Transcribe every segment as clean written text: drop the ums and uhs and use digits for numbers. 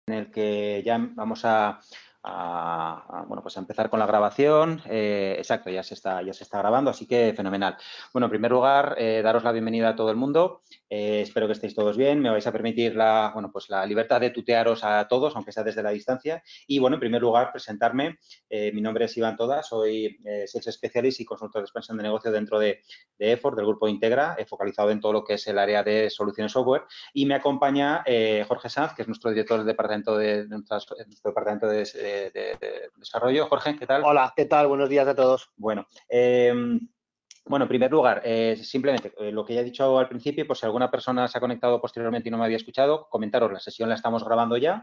en el que ya vamos a bueno, pues a empezar con la grabación. Exacto, ya se está grabando, así que fenomenal. Bueno, en primer lugar, daros la bienvenida a todo el mundo. Espero que estéis todos bien. Me vais a permitir bueno, pues la libertad de tutearos a todos, aunque sea desde la distancia. Y, bueno, en primer lugar, presentarme. Mi nombre es Iván Toda, soy Sales Specialist y consultor de expansión de negocio dentro de EFOR, del grupo Integra, focalizado en todo lo que es el área de soluciones software. Y me acompaña Jorge Sanz, que es nuestro director del departamento de desarrollo. Jorge, ¿qué tal? Hola, ¿qué tal? Buenos días a todos. Bueno, en primer lugar, simplemente lo que ya he dicho al principio, por si alguna persona se ha conectado posteriormente y no me había escuchado, comentaros, la sesión la estamos grabando ya.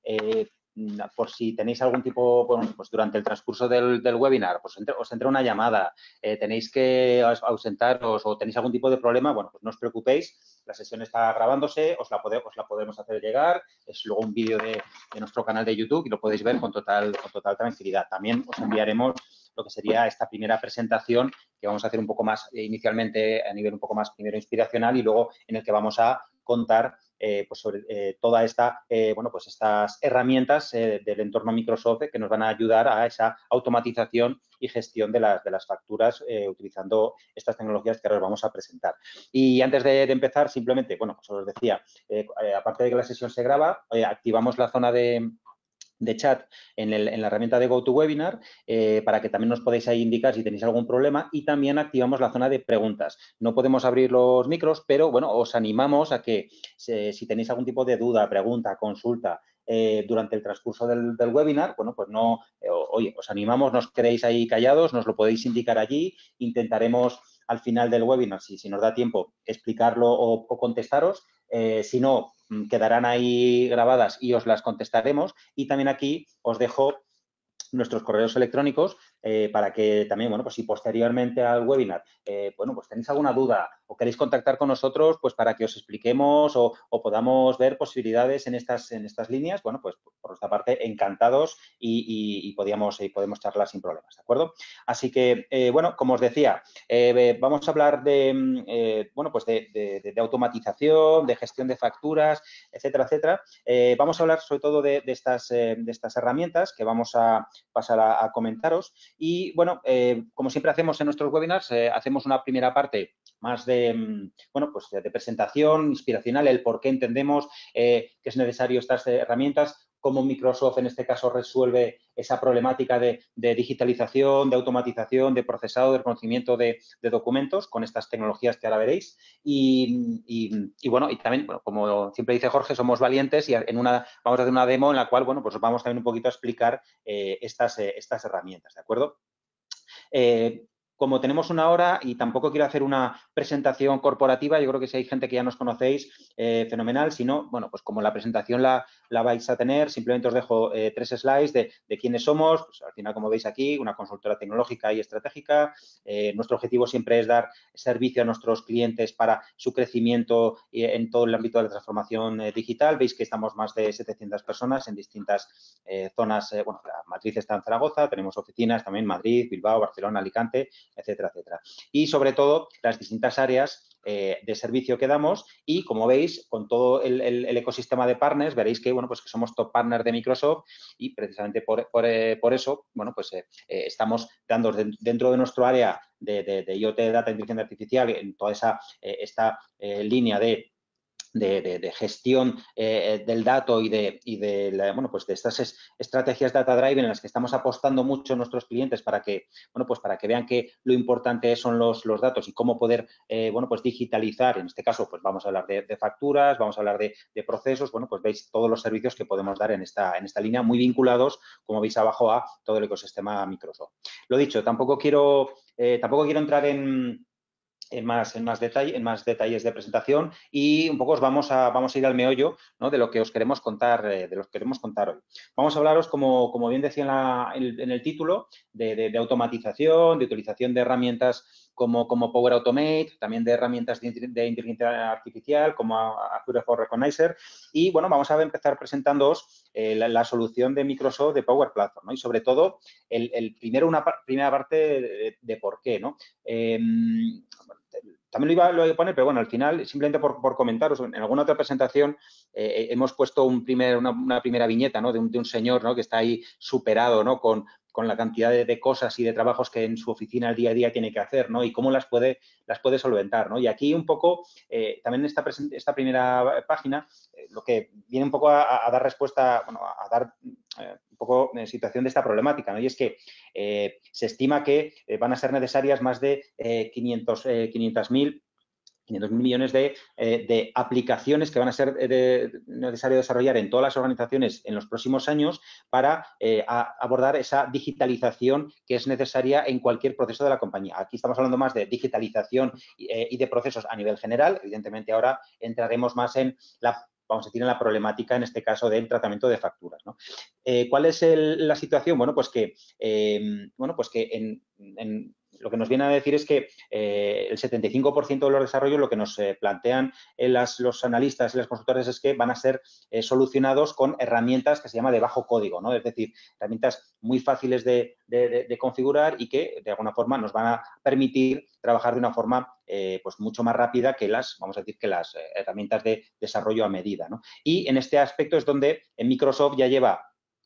Por si tenéis algún tipo, bueno, pues durante el transcurso del webinar, pues os entra una llamada, tenéis que ausentaros o tenéis algún tipo de problema, bueno, pues no os preocupéis, la sesión está grabándose, os la podemos hacer llegar, es luego un vídeo de nuestro canal de YouTube y lo podéis ver con total tranquilidad. También os enviaremos lo que sería esta primera presentación que vamos a hacer un poco más inicialmente a nivel un poco más primero inspiracional y luego en el que vamos a contar pues sobre toda esta, bueno, pues estas herramientas del entorno Microsoft que nos van a ayudar a esa automatización y gestión de las facturas utilizando estas tecnologías que ahora os vamos a presentar. Y antes de empezar, simplemente, bueno, pues os decía, aparte de que la sesión se graba, activamos la zona de chat en la herramienta de GoToWebinar para que también nos podáis ahí indicar si tenéis algún problema y también activamos la zona de preguntas. No podemos abrir los micros, pero, bueno, os animamos a que si tenéis algún tipo de duda, pregunta, consulta durante el transcurso del webinar, bueno, pues no, oye, os animamos, no os quedéis ahí callados, nos lo podéis indicar allí, intentaremos al final del webinar, si nos da tiempo, explicarlo o contestaros. Si no, quedarán ahí grabadas y os las contestaremos. Y también aquí os dejo nuestros correos electrónicos para que también, bueno, pues si posteriormente al webinar, bueno, pues tenéis alguna duda o queréis contactar con nosotros, pues para que os expliquemos o podamos ver posibilidades en estas líneas, bueno, pues por nuestra parte, encantados y podemos charlar sin problemas, ¿de acuerdo? Así que, bueno, como os decía, vamos a hablar de, bueno, pues de automatización, de gestión de facturas, etcétera, etcétera. Vamos a hablar sobre todo de estas herramientas que vamos a pasar a comentaros. Y, bueno, como siempre hacemos en nuestros webinars, hacemos una primera parte más de, bueno, pues de presentación inspiracional, el por qué entendemos que es necesario estas herramientas, cómo Microsoft en este caso resuelve esa problemática de digitalización, de automatización, de procesado, de reconocimiento de documentos con estas tecnologías que ahora veréis. Y bueno, y también, bueno, como siempre dice Jorge, somos valientes y vamos a hacer una demo en la cual, bueno, pues vamos también un poquito a explicar estas herramientas, ¿de acuerdo? Como tenemos una hora y tampoco quiero hacer una presentación corporativa, yo creo que si hay gente que ya nos conocéis, fenomenal. Si no, bueno, pues como la presentación la vais a tener, simplemente os dejo 3 slides de quiénes somos. Pues al final, como veis aquí, una consultora tecnológica y estratégica. Nuestro objetivo siempre es dar servicio a nuestros clientes para su crecimiento en todo el ámbito de la transformación digital. Veis que estamos más de 700 personas en distintas zonas. Bueno, la matriz está en Zaragoza, tenemos oficinas también en Madrid, Bilbao, Barcelona, Alicante, etcétera, etcétera. Y, sobre todo, las distintas áreas de servicio que damos y, como veis, con todo el ecosistema de partners, veréis que, bueno, pues que somos top partner de Microsoft y precisamente por eso, bueno, pues estamos dando dentro de nuestro área de IoT, Data, Inteligencia Artificial, en toda esta línea de gestión del dato y bueno, pues de estas estrategias data driven en las que estamos apostando mucho a nuestros clientes para que, bueno, pues para que vean que lo importante son los datos y cómo poder, bueno, pues digitalizar. En este caso, pues vamos a hablar de facturas, vamos a hablar de procesos. Bueno, pues veis todos los servicios que podemos dar en esta línea, muy vinculados, como veis abajo, a todo el ecosistema Microsoft. Lo dicho, tampoco quiero entrar en más detalles de presentación y un poco vamos a ir al meollo, ¿no?, de lo que os queremos contar, hoy. Vamos a hablaros, como bien decía en el título, de automatización, de utilización de herramientas como Power Automate, también de herramientas de inteligencia artificial como Azure for Recognizer. Y, bueno, vamos a empezar presentándoos la solución de Microsoft de Power Platform, ¿no? Y, sobre todo, primero una primera parte de por qué, ¿no? también lo iba a poner, pero bueno, al final, simplemente por comentaros, en alguna otra presentación hemos puesto una primera viñeta, ¿no? de un señor, ¿no? que está ahí superado, ¿no? con la cantidad de cosas y de trabajos que en su oficina el día a día tiene que hacer, ¿no? Y cómo las puede solventar, ¿no? Y aquí un poco, también esta primera página, lo que viene un poco a dar respuesta, bueno, a dar un poco situación de esta problemática, ¿no? Y es que se estima que van a ser necesarias más de 500.000 millones de aplicaciones que van a ser necesario desarrollar en todas las organizaciones en los próximos años para abordar esa digitalización que es necesaria en cualquier proceso de la compañía. Aquí estamos hablando más de digitalización y de procesos a nivel general. Evidentemente, ahora entraremos más en vamos a decir, en la problemática, en este caso, del tratamiento de facturas, ¿no? ¿Cuál es la situación? Bueno, pues que lo que nos viene a decir es que el 75% de los desarrollos lo que nos plantean los analistas y las consultoras es que van a ser solucionados con herramientas que se llama de bajo código, ¿no? Es decir, herramientas muy fáciles de configurar y que de alguna forma nos van a permitir trabajar de una forma pues mucho más rápida que las herramientas de desarrollo a medida, ¿no? Y en este aspecto es donde Microsoft ya lleva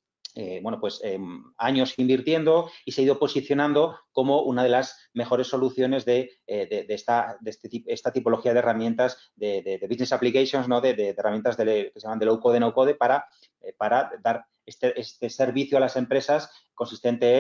años invirtiendo y se ha ido posicionando como una de las mejores soluciones de esta tipología de herramientas de business applications, ¿no? de herramientas que se llaman de low code, no code para dar este servicio a las empresas consistente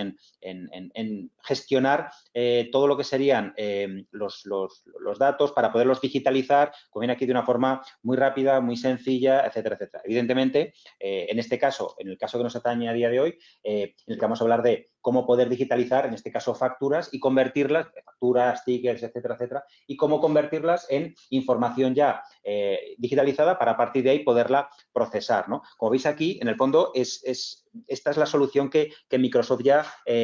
en gestionar todo lo que serían los datos para poderlos digitalizar, como viene aquí, de una forma muy rápida, muy sencilla, etcétera, etcétera. Evidentemente, en el caso que nos atañe a día de hoy, en el que vamos a hablar de cómo poder digitalizar, en este caso, facturas y convertirlas, facturas, tickets, etcétera, etcétera, y cómo convertirlas en información ya digitalizada para a partir de ahí poderla procesar, ¿no? Como veis aquí, en el fondo, esta es la solución que Microsoft ya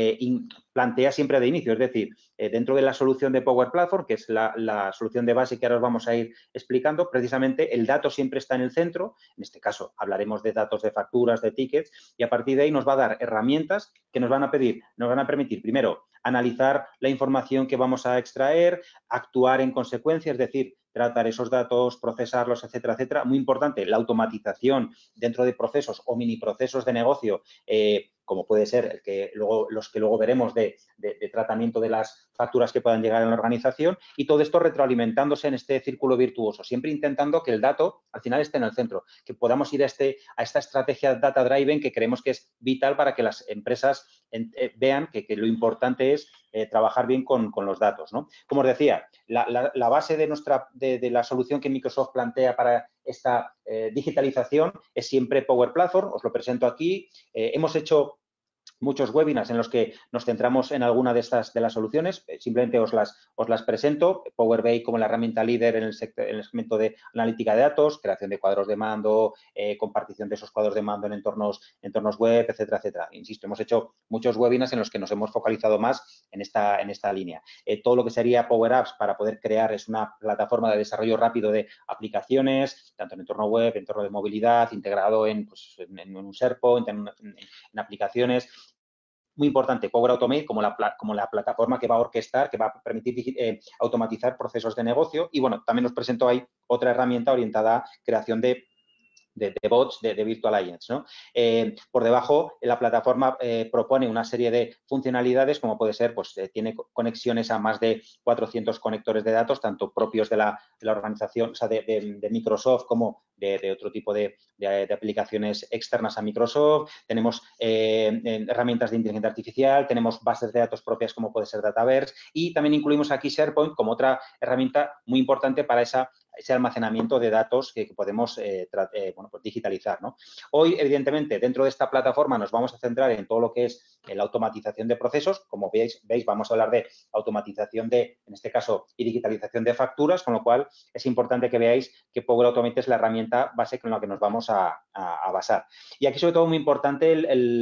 plantea siempre de inicio, es decir, dentro de la solución de Power Platform, que es la solución de base que ahora os vamos a ir explicando, precisamente el dato siempre está en el centro. En este caso hablaremos de datos de facturas, de tickets, y a partir de ahí nos va a dar herramientas que nos van a permitir, primero, analizar la información que vamos a extraer, actuar en consecuencia, es decir, tratar esos datos, procesarlos, etcétera, etcétera. Muy importante, la automatización dentro de procesos o mini procesos de negocio, como puede ser los que luego veremos de tratamiento de las facturas que puedan llegar a la organización, y todo esto retroalimentándose en este círculo virtuoso, siempre intentando que el dato al final esté en el centro, que podamos ir a esta estrategia data driven que creemos que es vital para que las empresas vean que lo importante es trabajar bien con los datos, ¿no? Como os decía, la base de la solución que Microsoft plantea para esta digitalización es siempre Power Platform. Os lo presento aquí. Hemos hecho muchos webinars en los que nos centramos en alguna de las soluciones. Simplemente os las presento. Power BI como la herramienta líder en el segmento de analítica de datos, creación de cuadros de mando, compartición de esos cuadros de mando en entornos web, etcétera, etcétera. Insisto, hemos hecho muchos webinars en los que nos hemos focalizado más en esta línea. Todo lo que sería Power Apps para poder crear es una plataforma de desarrollo rápido de aplicaciones, tanto en entorno web, entorno de movilidad, integrado en un SharePoint, en aplicaciones. Muy importante, Power Automate como la plataforma que va a orquestar, que va a permitir automatizar procesos de negocio. Y, bueno, también os presento ahí otra herramienta orientada a creación de bots, de Virtual Agents, ¿no? Por debajo, la plataforma propone una serie de funcionalidades, como puede ser, pues tiene conexiones a más de 400 conectores de datos, tanto propios de la organización, o sea, de Microsoft, como de otro tipo de aplicaciones externas a Microsoft. Tenemos herramientas de inteligencia artificial, tenemos bases de datos propias, como puede ser Dataverse, y también incluimos aquí SharePoint como otra herramienta muy importante para ese almacenamiento de datos que podemos pues digitalizar, ¿no? Hoy, evidentemente, dentro de esta plataforma nos vamos a centrar en todo lo que es la automatización de procesos. Como veis, vamos a hablar de automatización en este caso, y digitalización de facturas, con lo cual es importante que veáis que Power Automate es la herramienta base con la que nos vamos a basar. Y aquí, sobre todo, muy importante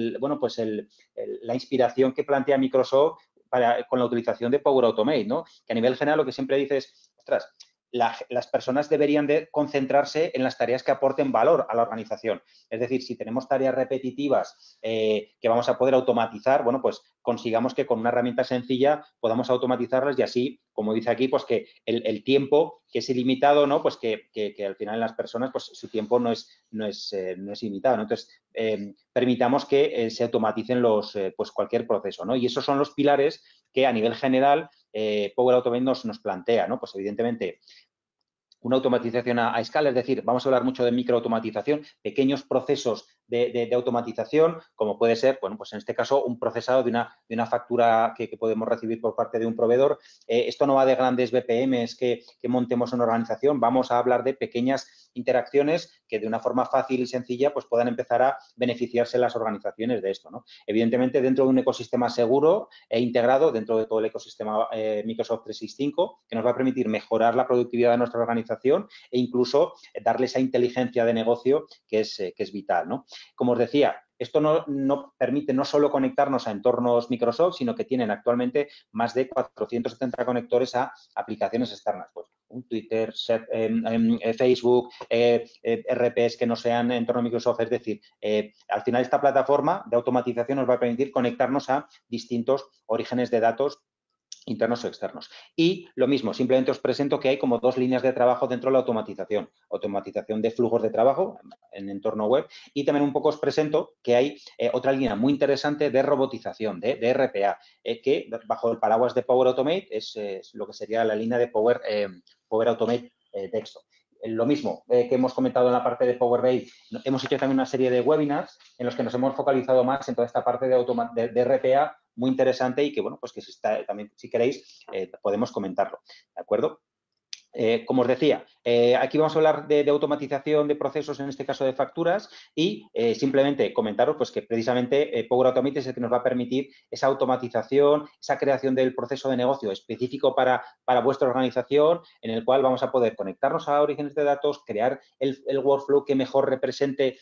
la inspiración que plantea Microsoft con la utilización de Power Automate, ¿no? Que a nivel general lo que siempre dices, ostras, las personas deberían de concentrarse en las tareas que aporten valor a la organización. Es decir, si tenemos tareas repetitivas que vamos a poder automatizar, bueno, pues consigamos que con una herramienta sencilla podamos automatizarlas y así, como dice aquí, pues que el tiempo que es ilimitado, ¿no? Pues que al final las personas, pues su tiempo no es ilimitado, ¿no? Entonces, permitamos que se automaticen pues cualquier proceso, ¿no? Y esos son los pilares que a nivel general Power Automate nos plantea, ¿no? Pues evidentemente una automatización a escala, es decir, vamos a hablar mucho de microautomatización, pequeños procesos de automatización, como puede ser, bueno, pues en este caso, un procesado de una factura que podemos recibir por parte de un proveedor. Esto no va de grandes BPMs que montemos en una organización, vamos a hablar de pequeñas interacciones que de una forma fácil y sencilla pues puedan empezar a beneficiarse las organizaciones de esto, ¿no? Evidentemente, dentro de un ecosistema seguro e integrado, dentro de todo el ecosistema Microsoft 365, que nos va a permitir mejorar la productividad de nuestra organización e incluso darle esa inteligencia de negocio que es vital, ¿no? Como os decía, esto no permite no solo conectarnos a entornos Microsoft, sino que tienen actualmente más de 470 conectores a aplicaciones externas. Pues un Twitter, Facebook, RPs que no sean entorno Microsoft. Es decir, al final esta plataforma de automatización nos va a permitir conectarnos a distintos orígenes de datos internos o externos. Y lo mismo, simplemente os presento que hay como dos líneas de trabajo dentro de la automatización. Automatización de flujos de trabajo en entorno web y también un poco os presento que hay otra línea muy interesante de robotización, de RPA, que bajo el paraguas de Power Automate es lo que sería la línea de Power Automate Desktop. Lo mismo que hemos comentado en la parte de Power BI, hemos hecho también una serie de webinars en los que nos hemos focalizado más en toda esta parte de RPA muy interesante y que, bueno, pues que también, si queréis, podemos comentarlo, ¿de acuerdo? Como os decía, aquí vamos a hablar de automatización de procesos, en este caso de facturas, y simplemente comentaros pues, que precisamente Power Automate es el que nos va a permitir esa automatización, esa creación del proceso de negocio específico para vuestra organización, en el cual vamos a poder conectarnos a orígenes de datos, crear el workflow que mejor represente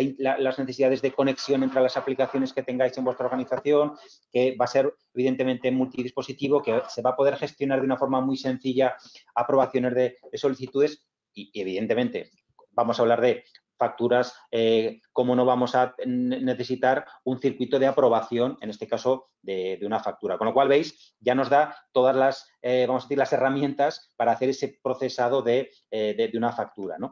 las necesidades de conexión entre las aplicaciones que tengáis en vuestra organización, que va a ser evidentemente multidispositivo, que se va a poder gestionar de una forma muy sencilla aprobaciones de solicitudes y, evidentemente, vamos a hablar de facturas, cómo no vamos a necesitar un circuito de aprobación, en este caso, de una factura. Con lo cual, veis, ya nos da todas las, vamos a decir, las herramientas para hacer ese procesado de una factura, ¿no?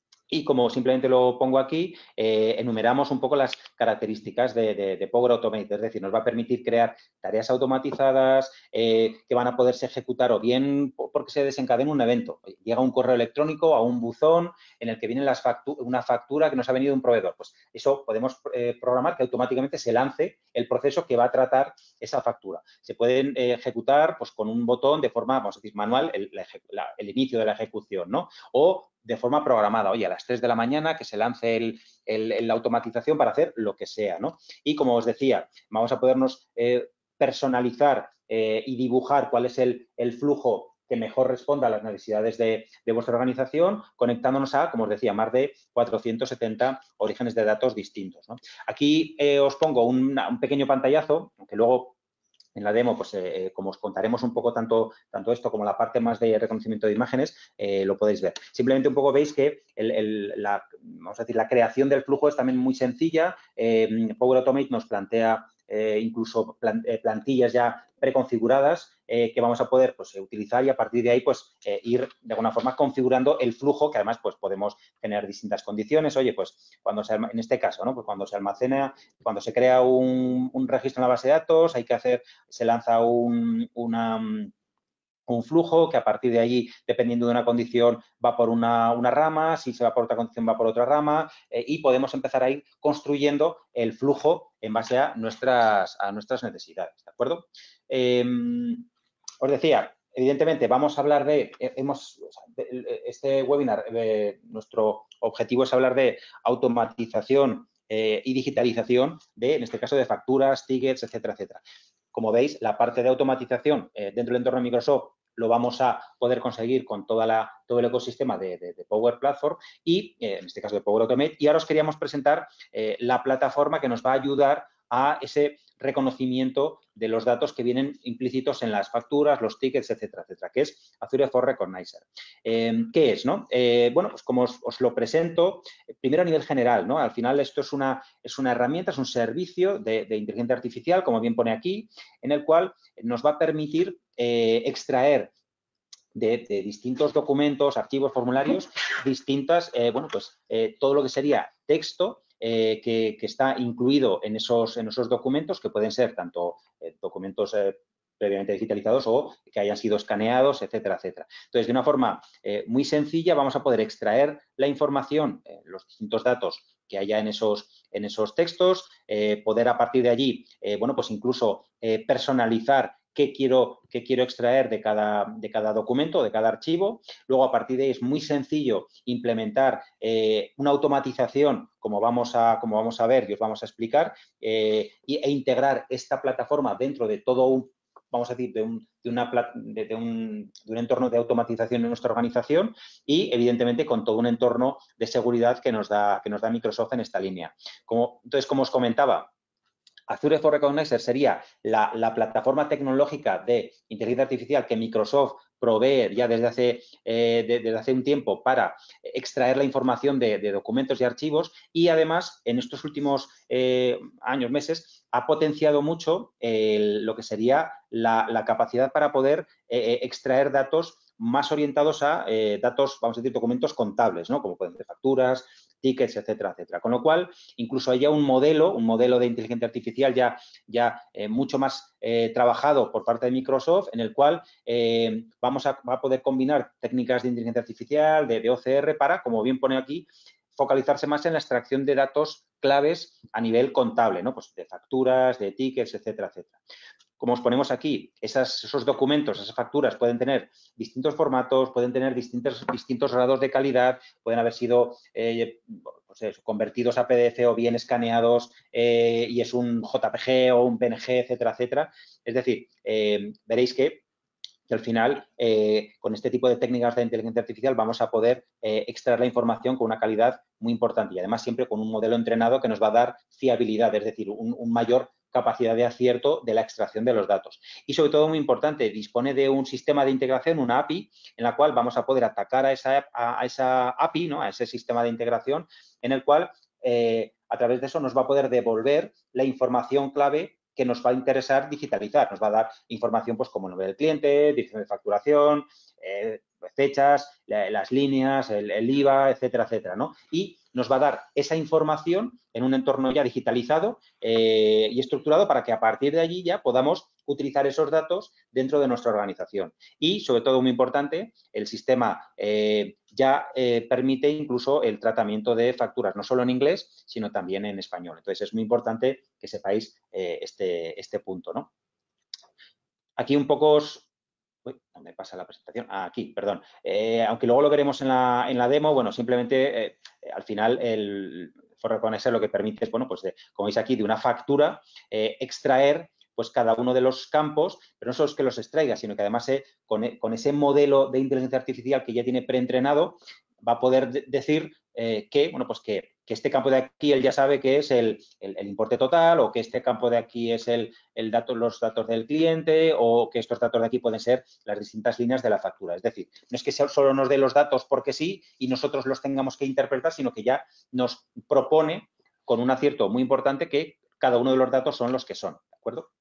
Y como simplemente lo pongo aquí, enumeramos un poco las características de Power Automate, es decir, nos va a permitir crear tareas automatizadas que van a poderse ejecutar o bien porque se desencadena un evento. Llega un correo electrónico a un buzón en el que viene una factura que nos ha venido de un proveedor. Pues eso podemos programar que automáticamente se lance el proceso que va a tratar esa factura. Se pueden ejecutar pues, con un botón de forma, vamos a decir, manual el inicio de la ejecución, ¿no? O de forma programada, oye, a las 3 de la mañana que se lance la automatización para hacer lo que sea, ¿no? Y como os decía, vamos a podernos personalizar y dibujar cuál es el flujo que mejor responda a las necesidades de vuestra organización, conectándonos a, como os decía, más de 470 orígenes de datos distintos, ¿no? Aquí os pongo un pequeño pantallazo, aunque luego en la demo, pues como os contaremos un poco tanto esto como la parte más de reconocimiento de imágenes, lo podéis ver. Simplemente un poco veis que vamos a decir, la creación del flujo es también muy sencilla. Power Automate nos plantea incluso plantillas ya preconfiguradas que vamos a poder pues, utilizar y a partir de ahí pues, ir de alguna forma configurando el flujo que además pues, podemos tener distintas condiciones. Oye, pues cuando en este caso, ¿no? Pues cuando se almacena, cuando se crea un registro en la base de datos, hay que hacer, se lanza un flujo que a partir de allí, dependiendo de una condición, va por una rama, si se va por otra condición va por otra rama y podemos empezar a ir construyendo el flujo en base a nuestras necesidades, ¿de acuerdo? Os decía, evidentemente, vamos a hablar este webinar, nuestro objetivo es hablar de automatización y digitalización en este caso, de facturas, tickets, etcétera, etcétera. Como veis, la parte de automatización dentro del entorno de Microsoft lo vamos a poder conseguir con todo el ecosistema de Power Platform y, en este caso, de Power Automate. Y ahora os queríamos presentar la plataforma que nos va a ayudar a ese reconocimiento de los datos que vienen implícitos en las facturas, los tickets, etcétera, etcétera, que es Azure for Recognizer. ¿Qué es, no? Bueno, pues como os lo presento, primero a nivel general, ¿no? Al final esto es una herramienta, es un servicio de inteligencia artificial, como bien pone aquí, en el cual nos va a permitir extraer de distintos documentos, archivos, formularios, distintas, bueno, pues todo lo que sería texto que está incluido en esos documentos, que pueden ser tanto documentos previamente digitalizados o que hayan sido escaneados, etcétera, etcétera. Entonces, de una forma muy sencilla, vamos a poder extraer la información, los distintos datos que haya en esos textos, poder a partir de allí, bueno, pues incluso personalizar qué quiero extraer de cada documento, de cada archivo. Luego, a partir de ahí, es muy sencillo implementar una automatización, como vamos a ver y os vamos a explicar, e integrar esta plataforma dentro de todo un, vamos a decir, de un entorno de automatización en nuestra organización y, evidentemente, con todo un entorno de seguridad que nos da Microsoft en esta línea. Entonces, como os comentaba, Azure for Recognizer sería la plataforma tecnológica de inteligencia artificial que Microsoft provee ya desde hace un tiempo para extraer la información de documentos y archivos y, además, en estos últimos años, meses, ha potenciado mucho lo que sería la capacidad para poder extraer datos más orientados a datos, vamos a decir, documentos contables, ¿no? Como pueden ser facturas, tickets, etcétera, etcétera. Con lo cual, incluso hay ya un modelo de inteligencia artificial ya mucho más trabajado por parte de Microsoft, en el cual va a poder combinar técnicas de inteligencia artificial, de OCR, para, como bien pone aquí, focalizarse más en la extracción de datos claves a nivel contable, ¿no? Pues de facturas, de tickets, etcétera, etcétera. Como os ponemos aquí, esos documentos, esas facturas pueden tener distintos formatos, pueden tener distintos grados de calidad, pueden haber sido pues convertidos a PDF o bien escaneados y es un JPG o un PNG, etcétera, etcétera. Es decir, veréis que al final, con este tipo de técnicas de inteligencia artificial, vamos a poder extraer la información con una calidad muy importante y, además, siempre con un modelo entrenado que nos va a dar fiabilidad, es decir, un mayor capacidad de acierto de la extracción de los datos. Y, sobre todo, muy importante, dispone de un sistema de integración, una API, en la cual vamos a poder atacar a esa API, ¿no? A ese sistema de integración, en el cual, a través de eso, nos va a poder devolver la información clave que nos va a interesar digitalizar. Nos va a dar información, pues, como el nombre del cliente, dirección de facturación, fechas, las líneas, el IVA, etcétera, etcétera, ¿no? Y nos va a dar esa información en un entorno ya digitalizado y estructurado para que, a partir de allí, ya podamos utilizar esos datos dentro de nuestra organización. Y, sobre todo, muy importante, el sistema ya permite incluso el tratamiento de facturas, no solo en inglés, sino también en español. Entonces, es muy importante que sepáis este punto, ¿no? Aquí un poco Uy, no me pasa la presentación. Aquí, perdón. Aunque luego lo veremos en la demo, bueno, simplemente al final el For Recognizer lo que permite es, bueno, pues como veis aquí, de una factura extraer pues cada uno de los campos, pero no solo es que los extraiga, sino que, además, con ese modelo de inteligencia artificial que ya tiene preentrenado, va a poder decir que, bueno, pues que este campo de aquí él ya sabe que es el importe total, o que este campo de aquí es los datos del cliente, o que estos datos de aquí pueden ser las distintas líneas de la factura. Es decir, no es que solo nos dé los datos porque sí y nosotros los tengamos que interpretar, sino que ya nos propone, con un acierto muy importante, que cada uno de los datos son los que son, ¿de acuerdo?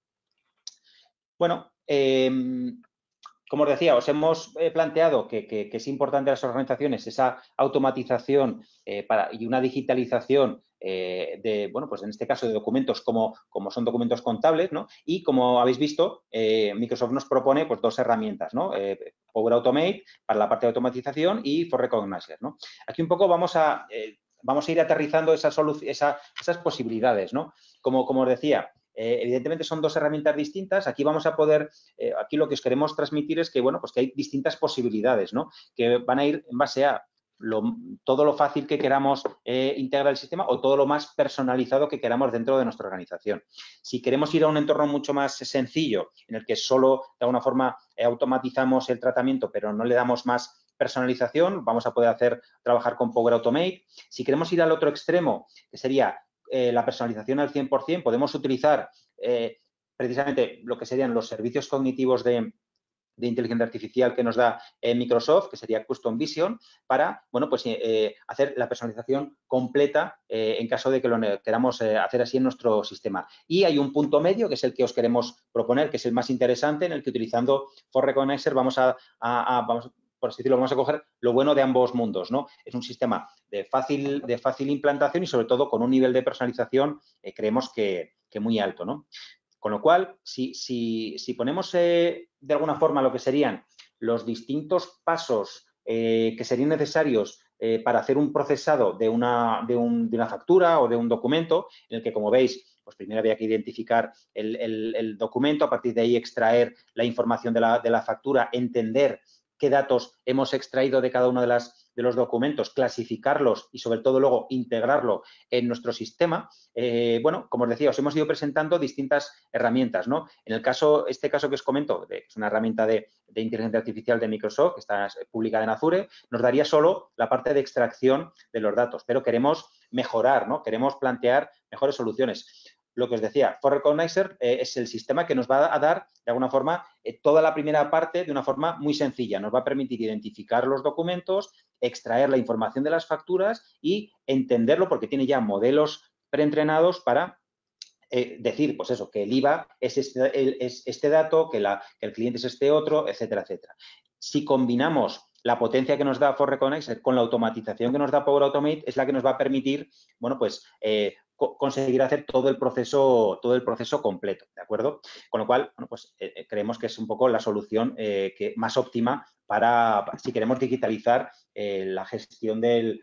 Bueno, como os decía, os hemos planteado que es importante a las organizaciones esa automatización y una digitalización bueno, pues en este caso de documentos como son documentos contables, ¿no? Y, como habéis visto, Microsoft nos propone pues dos herramientas, ¿no? Power Automate para la parte de automatización y For Recognizer, ¿no? Aquí un poco vamos a ir aterrizando esas posibilidades, ¿no? Como os decía, evidentemente son dos herramientas distintas. Aquí vamos a poder, aquí lo que os queremos transmitir es que, bueno, pues que hay distintas posibilidades, ¿no? Que van a ir en base a todo lo fácil que queramos integrar el sistema o todo lo más personalizado que queramos dentro de nuestra organización. Si queremos ir a un entorno mucho más sencillo, en el que solo de alguna forma automatizamos el tratamiento, pero no le damos más personalización, vamos a poder trabajar con Power Automate. Si queremos ir al otro extremo, que sería la personalización al 100%, podemos utilizar precisamente lo que serían los servicios cognitivos de inteligencia artificial que nos da Microsoft, que sería Custom Vision, para, bueno, pues hacer la personalización completa en caso de que lo queramos hacer así en nuestro sistema. Y hay un punto medio, que es el que os queremos proponer, que es el más interesante, en el que utilizando For Recognizer vamos por así decirlo, vamos a coger lo bueno de ambos mundos, ¿no? Es un sistema de fácil implantación y, sobre todo, con un nivel de personalización, creemos que muy alto, ¿no? Con lo cual, si ponemos de alguna forma lo que serían los distintos pasos que serían necesarios para hacer un procesado de una factura o de un documento, en el que, como veis, pues primero había que identificar el documento, a partir de ahí extraer la información de la factura, entender qué datos hemos extraído de cada uno de los documentos, clasificarlos y, sobre todo, luego integrarlo en nuestro sistema. Bueno, como os decía, os hemos ido presentando distintas herramientas, ¿no? En este caso que os comento, que es una herramienta de inteligencia artificial de Microsoft, que está publicada en Azure, nos daría solo la parte de extracción de los datos, pero queremos mejorar, ¿no? Queremos plantear mejores soluciones. Lo que os decía, For Recognizer es el sistema que nos va a dar, de alguna forma, toda la primera parte de una forma muy sencilla. Nos va a permitir identificar los documentos, extraer la información de las facturas y entenderlo, porque tiene ya modelos preentrenados para decir, pues eso, que el IVA es este dato, que el cliente es este otro, etcétera, etcétera. Si combinamos la potencia que nos da For Recognizer con la automatización que nos da Power Automate, es la que nos va a permitir, bueno, pues conseguir hacer todo el proceso completo, ¿de acuerdo? Con lo cual, bueno, pues creemos que es un poco la solución más óptima para, si queremos digitalizar la gestión de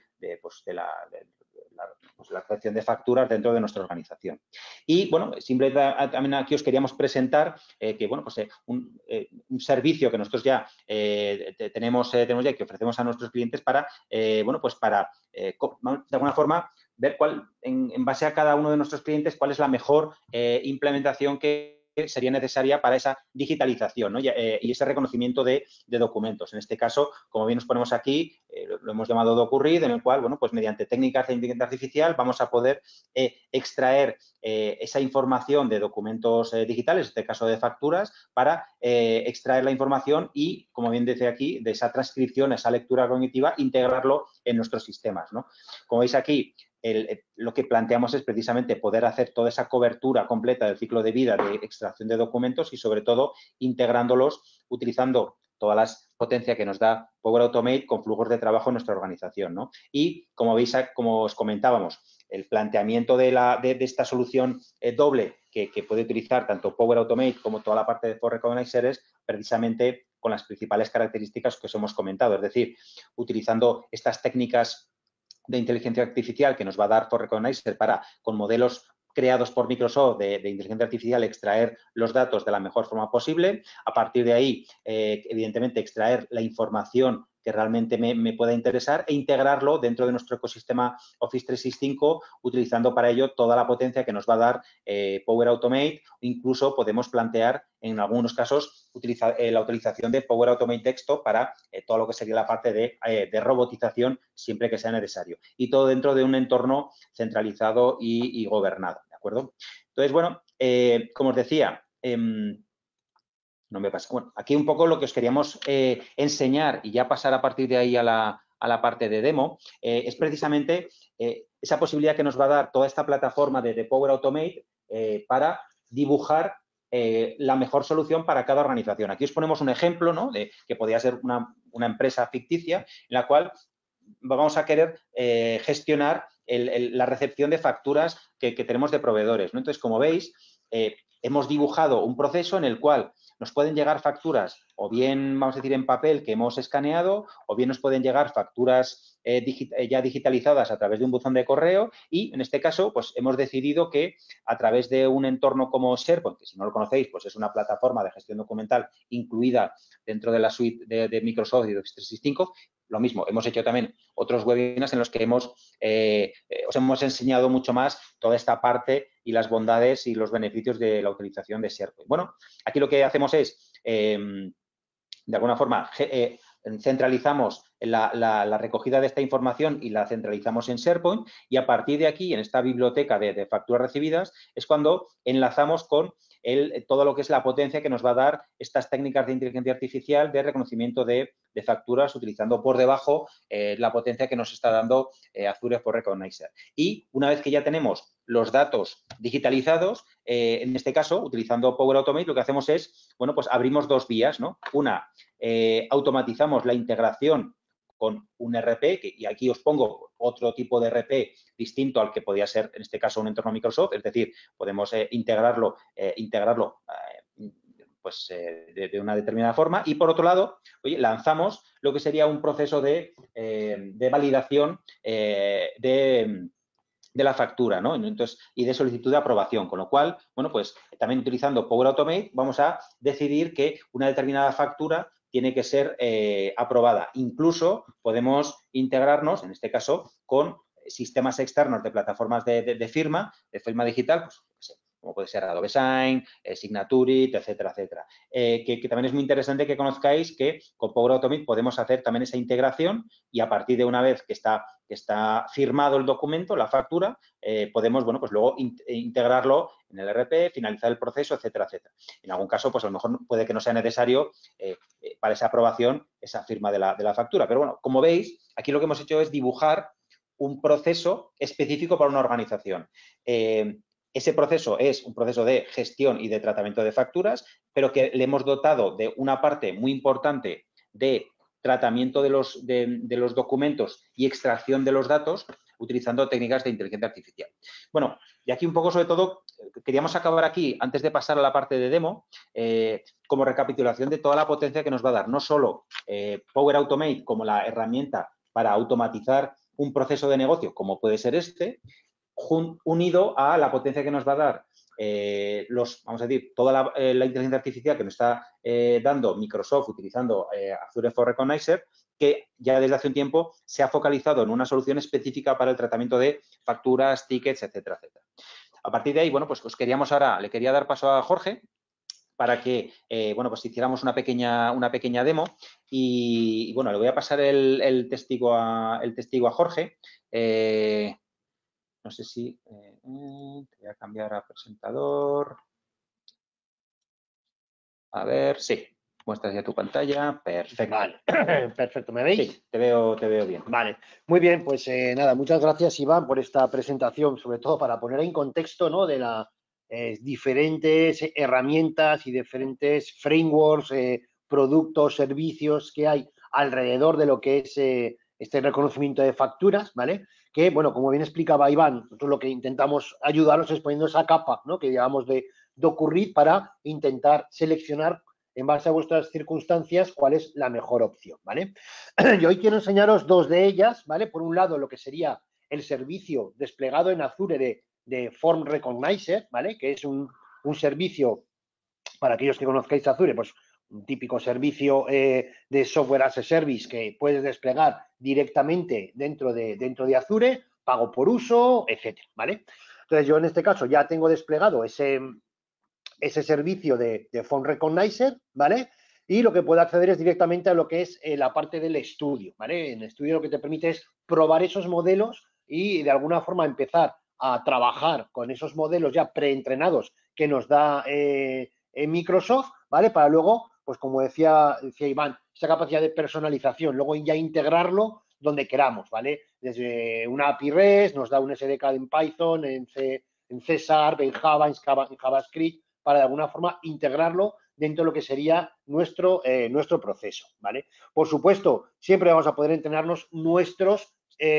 la recepción de facturas dentro de nuestra organización. Y, bueno, simplemente también aquí os queríamos presentar que, bueno, pues un servicio que nosotros ya tenemos ya y que ofrecemos a nuestros clientes para, bueno, pues para, de alguna forma, ver en base a cada uno de nuestros clientes, cuál es la mejor implementación que sería necesaria para esa digitalización, ¿no? Y ese reconocimiento de documentos. En este caso, como bien nos ponemos aquí, lo hemos llamado DocuRead, en el cual, bueno, pues mediante técnicas de inteligencia artificial vamos a poder extraer esa información de documentos digitales, en este caso de facturas, para extraer la información y, como bien dice aquí, de esa transcripción, esa lectura cognitiva, integrarlo en nuestros sistemas, ¿no? Como veis aquí, lo que planteamos es precisamente poder hacer toda esa cobertura completa del ciclo de vida de extracción de documentos y, sobre todo, integrándolos utilizando todas las potencias que nos da Power Automate con flujos de trabajo en nuestra organización, ¿no? Y, como veis, como os comentábamos, el planteamiento de esta solución doble que puede utilizar tanto Power Automate como toda la parte de For Recognizer es precisamente con las principales características que os hemos comentado, es decir, utilizando estas técnicas de inteligencia artificial que nos va a dar For Recognizer para, con modelos creados por Microsoft de inteligencia artificial, extraer los datos de la mejor forma posible. A partir de ahí, evidentemente, extraer la información que realmente me pueda interesar e integrarlo dentro de nuestro ecosistema Office 365, utilizando para ello toda la potencia que nos va a dar Power Automate. Incluso podemos plantear, en algunos casos, la utilización de Power Automate Desktop para todo lo que sería la parte de robotización, siempre que sea necesario. Y todo dentro de un entorno centralizado y gobernado, ¿de acuerdo? Entonces, bueno, como os decía, no me pasa. Bueno, aquí un poco lo que os queríamos enseñar y ya pasar a partir de ahí a la parte de demo es precisamente esa posibilidad que nos va a dar toda esta plataforma de Power Automate para dibujar la mejor solución para cada organización. Aquí os ponemos un ejemplo, ¿no? Que podría ser una empresa ficticia en la cual vamos a querer gestionar la recepción de facturas que tenemos de proveedores, ¿no? Entonces, como veis, hemos dibujado un proceso en el cual nos pueden llegar facturas o bien, vamos a decir, en papel que hemos escaneado, o bien nos pueden llegar facturas ya digitalizadas a través de un buzón de correo y, en este caso, pues hemos decidido que a través de un entorno como SharePoint, que si no lo conocéis, pues es una plataforma de gestión documental incluida dentro de la suite de Microsoft y de Office 365, lo mismo, hemos hecho también otros webinars en los que os hemos enseñado mucho más toda esta parte y las bondades y los beneficios de la utilización de SharePoint. Bueno, aquí lo que hacemos es, de alguna forma, centralizamos la recogida de esta información y la centralizamos en SharePoint, y a partir de aquí, en esta biblioteca de facturas recibidas, es cuando enlazamos con todo lo que es la potencia que nos va a dar estas técnicas de inteligencia artificial de reconocimiento de facturas, utilizando por debajo la potencia que nos está dando Azure for Recognizer. Y una vez que ya tenemos los datos digitalizados, en este caso, utilizando Power Automate, lo que hacemos es, bueno, pues abrimos dos vías, ¿no? Una, automatizamos la integración con un RP, y aquí os pongo otro tipo de RP distinto al que podía ser, en este caso, un entorno Microsoft, es decir, podemos integrarlo pues, de una determinada forma. Y, por otro lado, oye, lanzamos lo que sería un proceso de validación de la factura, ¿no? Entonces, y de solicitud de aprobación, con lo cual, bueno, pues también utilizando Power Automate vamos a decidir que una determinada factura tiene que ser aprobada. Incluso podemos integrarnos, en este caso, con sistemas externos de plataformas de firma digital, pues, como puede ser Adobe Sign, Signaturit, etcétera, etcétera. Que también es muy interesante que conozcáis que con Power Automate podemos hacer también esa integración, y a partir de una vez que está firmado el documento, la factura, podemos, bueno, pues luego integrarlo en el RP, finalizar el proceso, etcétera, etcétera. En algún caso, pues a lo mejor puede que no sea necesario para esa aprobación esa firma de la factura. Pero bueno, como veis, aquí lo que hemos hecho es dibujar un proceso específico para una organización. Ese proceso es un proceso de gestión y de tratamiento de facturas, pero que le hemos dotado de una parte muy importante de tratamiento de los documentos y extracción de los datos utilizando técnicas de inteligencia artificial. Bueno, y aquí un poco, sobre todo, queríamos acabar aquí, antes de pasar a la parte de demo, como recapitulación de toda la potencia que nos va a dar, no solo Power Automate como la herramienta para automatizar un proceso de negocio, como puede ser este, unido a la potencia que nos va a dar vamos a decir, toda la inteligencia artificial que nos está dando Microsoft utilizando Azure for Recognizer, que ya desde hace un tiempo se ha focalizado en una solución específica para el tratamiento de facturas, tickets, etcétera, etcétera. A partir de ahí, bueno, pues le quería dar paso a Jorge para que, bueno, pues hiciéramos una pequeña demo, y bueno, le voy a pasar el testigo a Jorge. No sé si te voy a cambiar a presentador. A ver, sí. Muestras ya tu pantalla. Perfecto. Vale, perfecto. ¿Me veis? Sí, te veo bien. Vale, muy bien. Pues nada, muchas gracias, Iván, por esta presentación, sobre todo para poner en contexto, ¿no?, de las diferentes herramientas y diferentes frameworks, productos, servicios que hay alrededor de lo que es este reconocimiento de facturas, ¿vale? Que, bueno, como bien explicaba Iván, nosotros lo que intentamos ayudaros es poniendo esa capa, ¿no?, que llevamos de ocurrir para intentar seleccionar en base a vuestras circunstancias cuál es la mejor opción, ¿vale? Yo hoy quiero enseñaros dos de ellas, ¿vale? Por un lado, lo que sería el servicio desplegado en Azure de Form Recognizer, ¿vale? Que es un servicio, para aquellos que conozcáis Azure, pues un típico servicio de software as a service que puedes desplegar directamente dentro de Azure, pago por uso, etcétera, ¿vale? Entonces, yo en este caso ya tengo desplegado ese servicio de Form Recognizer, ¿vale? Y lo que puedo acceder es directamente a lo que es la parte del estudio, ¿vale? En el estudio lo que te permite es probar esos modelos y de alguna forma empezar a trabajar con esos modelos ya preentrenados que nos da Microsoft, ¿vale? Para luego, pues como decía Iván, esa capacidad de personalización, luego ya integrarlo donde queramos, ¿vale? Desde una API REST, nos da un SDK en Python, en C Sharp, en Java, en JavaScript, para de alguna forma integrarlo dentro de lo que sería nuestro proceso, ¿vale? Por supuesto, siempre vamos a poder entrenarnos nuestros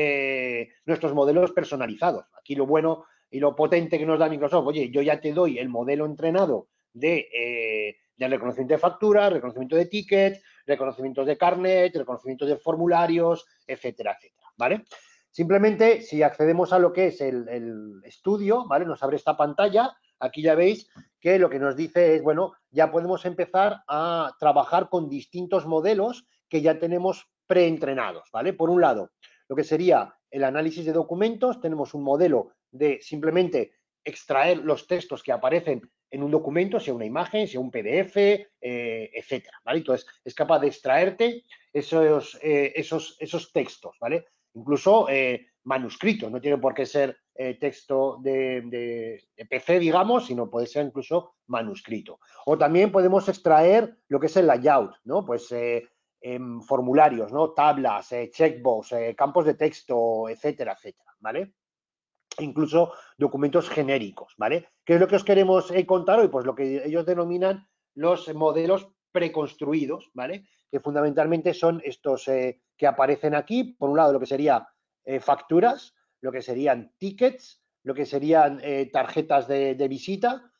modelos personalizados. Aquí lo bueno y lo potente que nos da Microsoft, oye, yo ya te doy el modelo entrenado de reconocimiento de facturas, reconocimiento de tickets, reconocimientos de carnet, reconocimiento de formularios, etcétera, etcétera, ¿vale? Simplemente, si accedemos a lo que es el estudio, ¿vale? Nos abre esta pantalla. Aquí ya veis que lo que nos dice es, bueno, ya podemos empezar a trabajar con distintos modelos que ya tenemos preentrenados, ¿vale? Por un lado, lo que sería el análisis de documentos, tenemos un modelo de simplemente extraer los textos que aparecen en un documento, sea una imagen, sea un PDF, etcétera, ¿vale? Entonces, es capaz de extraerte esos textos, ¿vale? Incluso manuscritos, no tiene por qué ser texto de PC, digamos, sino puede ser incluso manuscrito. O también podemos extraer lo que es el layout, ¿no? Pues formularios, ¿no? Tablas, checkbox, campos de texto, etcétera, etcétera, ¿vale? Incluso documentos genéricos, ¿vale? ¿Qué es lo que os queremos contar hoy? Pues lo que ellos denominan los modelos preconstruidos, ¿vale? Que fundamentalmente son estos que aparecen aquí, por un lado lo que sería facturas, lo que serían tickets, lo que serían tarjetas de visita,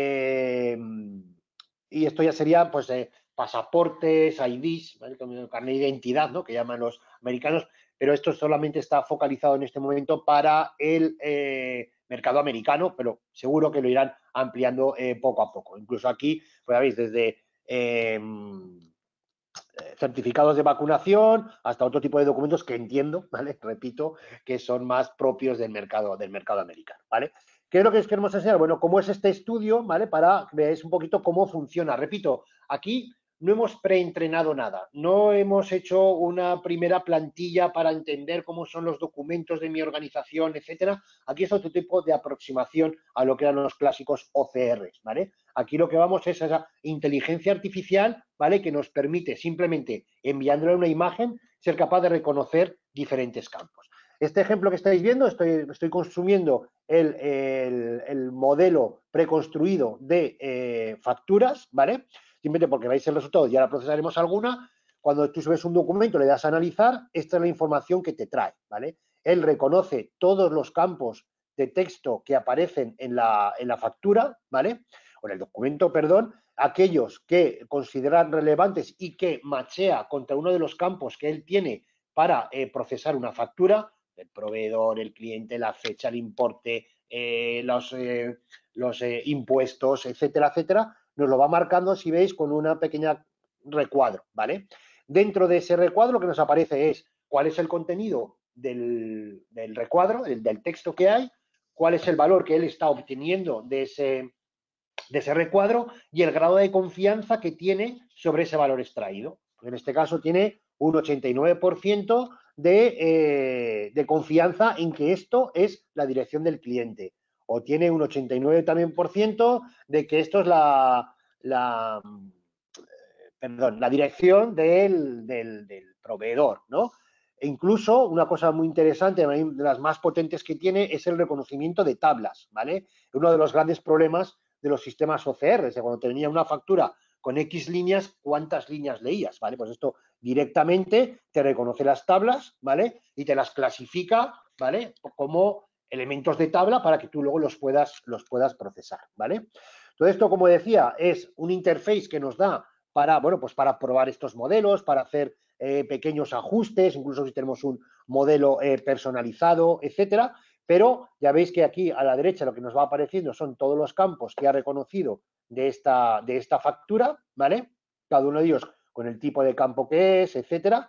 y esto ya sería pues pasaportes, IDs, ¿vale? Carnet de identidad, ¿no? Que llaman los americanos, pero esto solamente está focalizado en este momento para el mercado americano, pero seguro que lo irán ampliando poco a poco. Incluso aquí, pues veis, desde certificados de vacunación hasta otro tipo de documentos que entiendo, ¿vale? Repito, que son más propios del mercado americano, ¿vale? ¿Qué es lo que os queremos enseñar? Bueno, cómo es este estudio, ¿vale? Para que veáis un poquito cómo funciona. Repito, aquí no hemos preentrenado nada, no hemos hecho una primera plantilla para entender cómo son los documentos de mi organización, etcétera. Aquí es otro tipo de aproximación a lo que eran los clásicos OCRs, ¿vale? Aquí lo que vamos es a esa inteligencia artificial, ¿vale? Que nos permite simplemente enviándole una imagen ser capaz de reconocer diferentes campos. Este ejemplo que estáis viendo, estoy consumiendo el modelo preconstruido de facturas, ¿vale? Simplemente porque veis el resultado y ahora procesaremos alguna. Cuando tú subes un documento, le das a analizar, esta es la información que te trae, ¿vale? Él reconoce todos los campos de texto que aparecen en la factura, ¿vale? O en el documento, perdón, aquellos que consideran relevantes y que machea contra uno de los campos que él tiene para procesar una factura, el proveedor, el cliente, la fecha, el importe, los impuestos, etcétera, etcétera, nos lo va marcando, si veis, con una pequeña recuadro, ¿vale? Dentro de ese recuadro lo que nos aparece es cuál es el contenido del recuadro, del texto que hay, cuál es el valor que él está obteniendo de ese recuadro y el grado de confianza que tiene sobre ese valor extraído. En este caso tiene un 89% de confianza en que esto es la dirección del cliente. O tiene un 89 también por ciento de que esto es la dirección del proveedor, ¿no? E incluso una cosa muy interesante, de las más potentes que tiene, es el reconocimiento de tablas, ¿vale? Uno de los grandes problemas de los sistemas OCR, de cuando tenía una factura con X líneas, ¿cuántas líneas leías? ¿Vale? Pues esto directamente te reconoce las tablas, ¿vale? Y te las clasifica, ¿vale? Como elementos de tabla para que tú luego los puedas procesar, ¿vale? Todo esto, como decía, es un interface que nos da para, bueno, pues para probar estos modelos, para hacer pequeños ajustes, incluso si tenemos un modelo personalizado, etcétera. Pero ya veis que aquí a la derecha lo que nos va apareciendo son todos los campos que ha reconocido de esta factura, ¿vale? Cada uno de ellos con el tipo de campo que es, etcétera.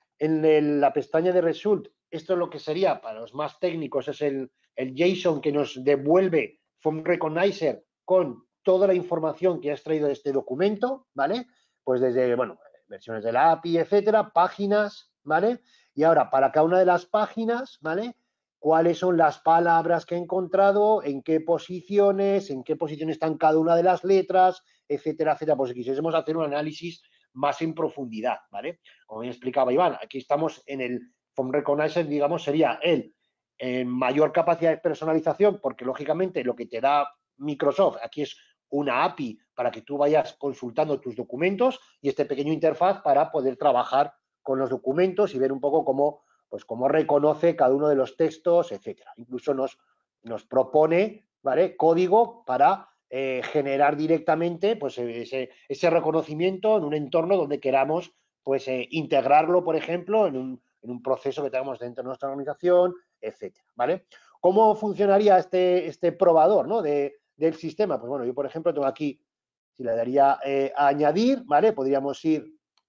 En la pestaña de Result, esto es lo que sería, para los más técnicos, es el JSON que nos devuelve Form Recognizer con toda la información que has traído de este documento, ¿vale? Pues desde, bueno, versiones de la API, etcétera, páginas, ¿vale? Y ahora, para cada una de las páginas, ¿vale? Cuáles son las palabras que he encontrado, en qué posiciones están cada una de las letras, etcétera, etcétera. Pues si quisiésemos hacer un análisis más en profundidad, ¿vale? Como bien explicaba Iván, aquí estamos en el Form Recognizer, digamos, sería el mayor capacidad de personalización, porque lógicamente lo que te da Microsoft aquí es una API para que tú vayas consultando tus documentos y este pequeño interfaz para poder trabajar con los documentos y ver un poco cómo reconoce cada uno de los textos, etcétera. Incluso nos propone, ¿vale?, código para generar directamente pues, ese reconocimiento en un entorno donde queramos pues, integrarlo, por ejemplo, en un proceso que tengamos dentro de nuestra organización, etcétera, ¿vale? ¿Cómo funcionaría este probador, ¿no?, del sistema? Pues bueno, yo, por ejemplo, tengo aquí, si le daría a añadir, ¿vale? Podríamos ir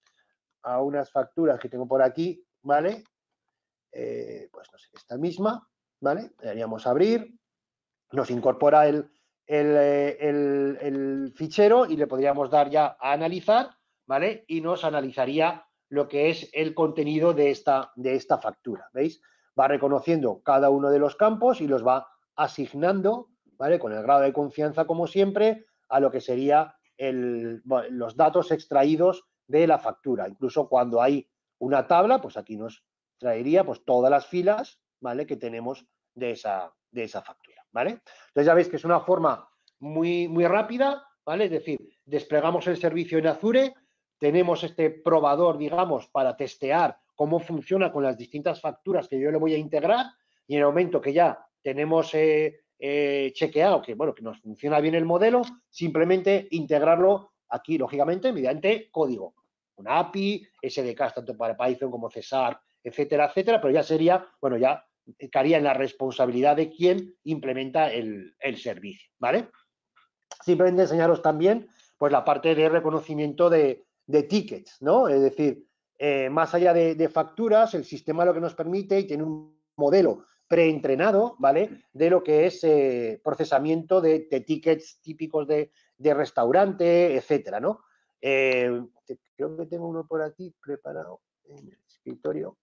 a unas facturas que tengo por aquí, ¿vale? Pues no sé, esta misma, ¿vale? Le daríamos a abrir, nos incorpora el fichero y le podríamos dar ya a analizar, ¿vale? Y nos analizaría lo que es el contenido de esta factura, ¿veis? Va reconociendo cada uno de los campos y los va asignando, ¿vale? Con el grado de confianza, como siempre, a lo que sería los datos extraídos de la factura. Incluso cuando hay una tabla, pues aquí nos traería pues todas las filas, ¿vale? Que tenemos de esa factura, ¿vale? Entonces ya veis que es una forma muy, muy rápida, ¿vale? Es decir, desplegamos el servicio en Azure, tenemos este probador, digamos, para testear cómo funciona con las distintas facturas que yo le voy a integrar y en el momento que ya tenemos chequeado que, bueno, que nos funciona bien el modelo, simplemente integrarlo aquí, lógicamente, mediante código. Una API, SDKs tanto para Python como Cesar, etcétera, etcétera, pero ya sería, bueno, ya caería en la responsabilidad de quien implementa el servicio, ¿vale? Simplemente enseñaros también pues la parte de reconocimiento de tickets, ¿no? Es decir, más allá de facturas, el sistema lo que nos permite y tiene un modelo preentrenado, ¿vale? De lo que es procesamiento de tickets típicos de restaurante, etcétera, ¿no? Creo que tengo uno por aquí preparado en el escritorio.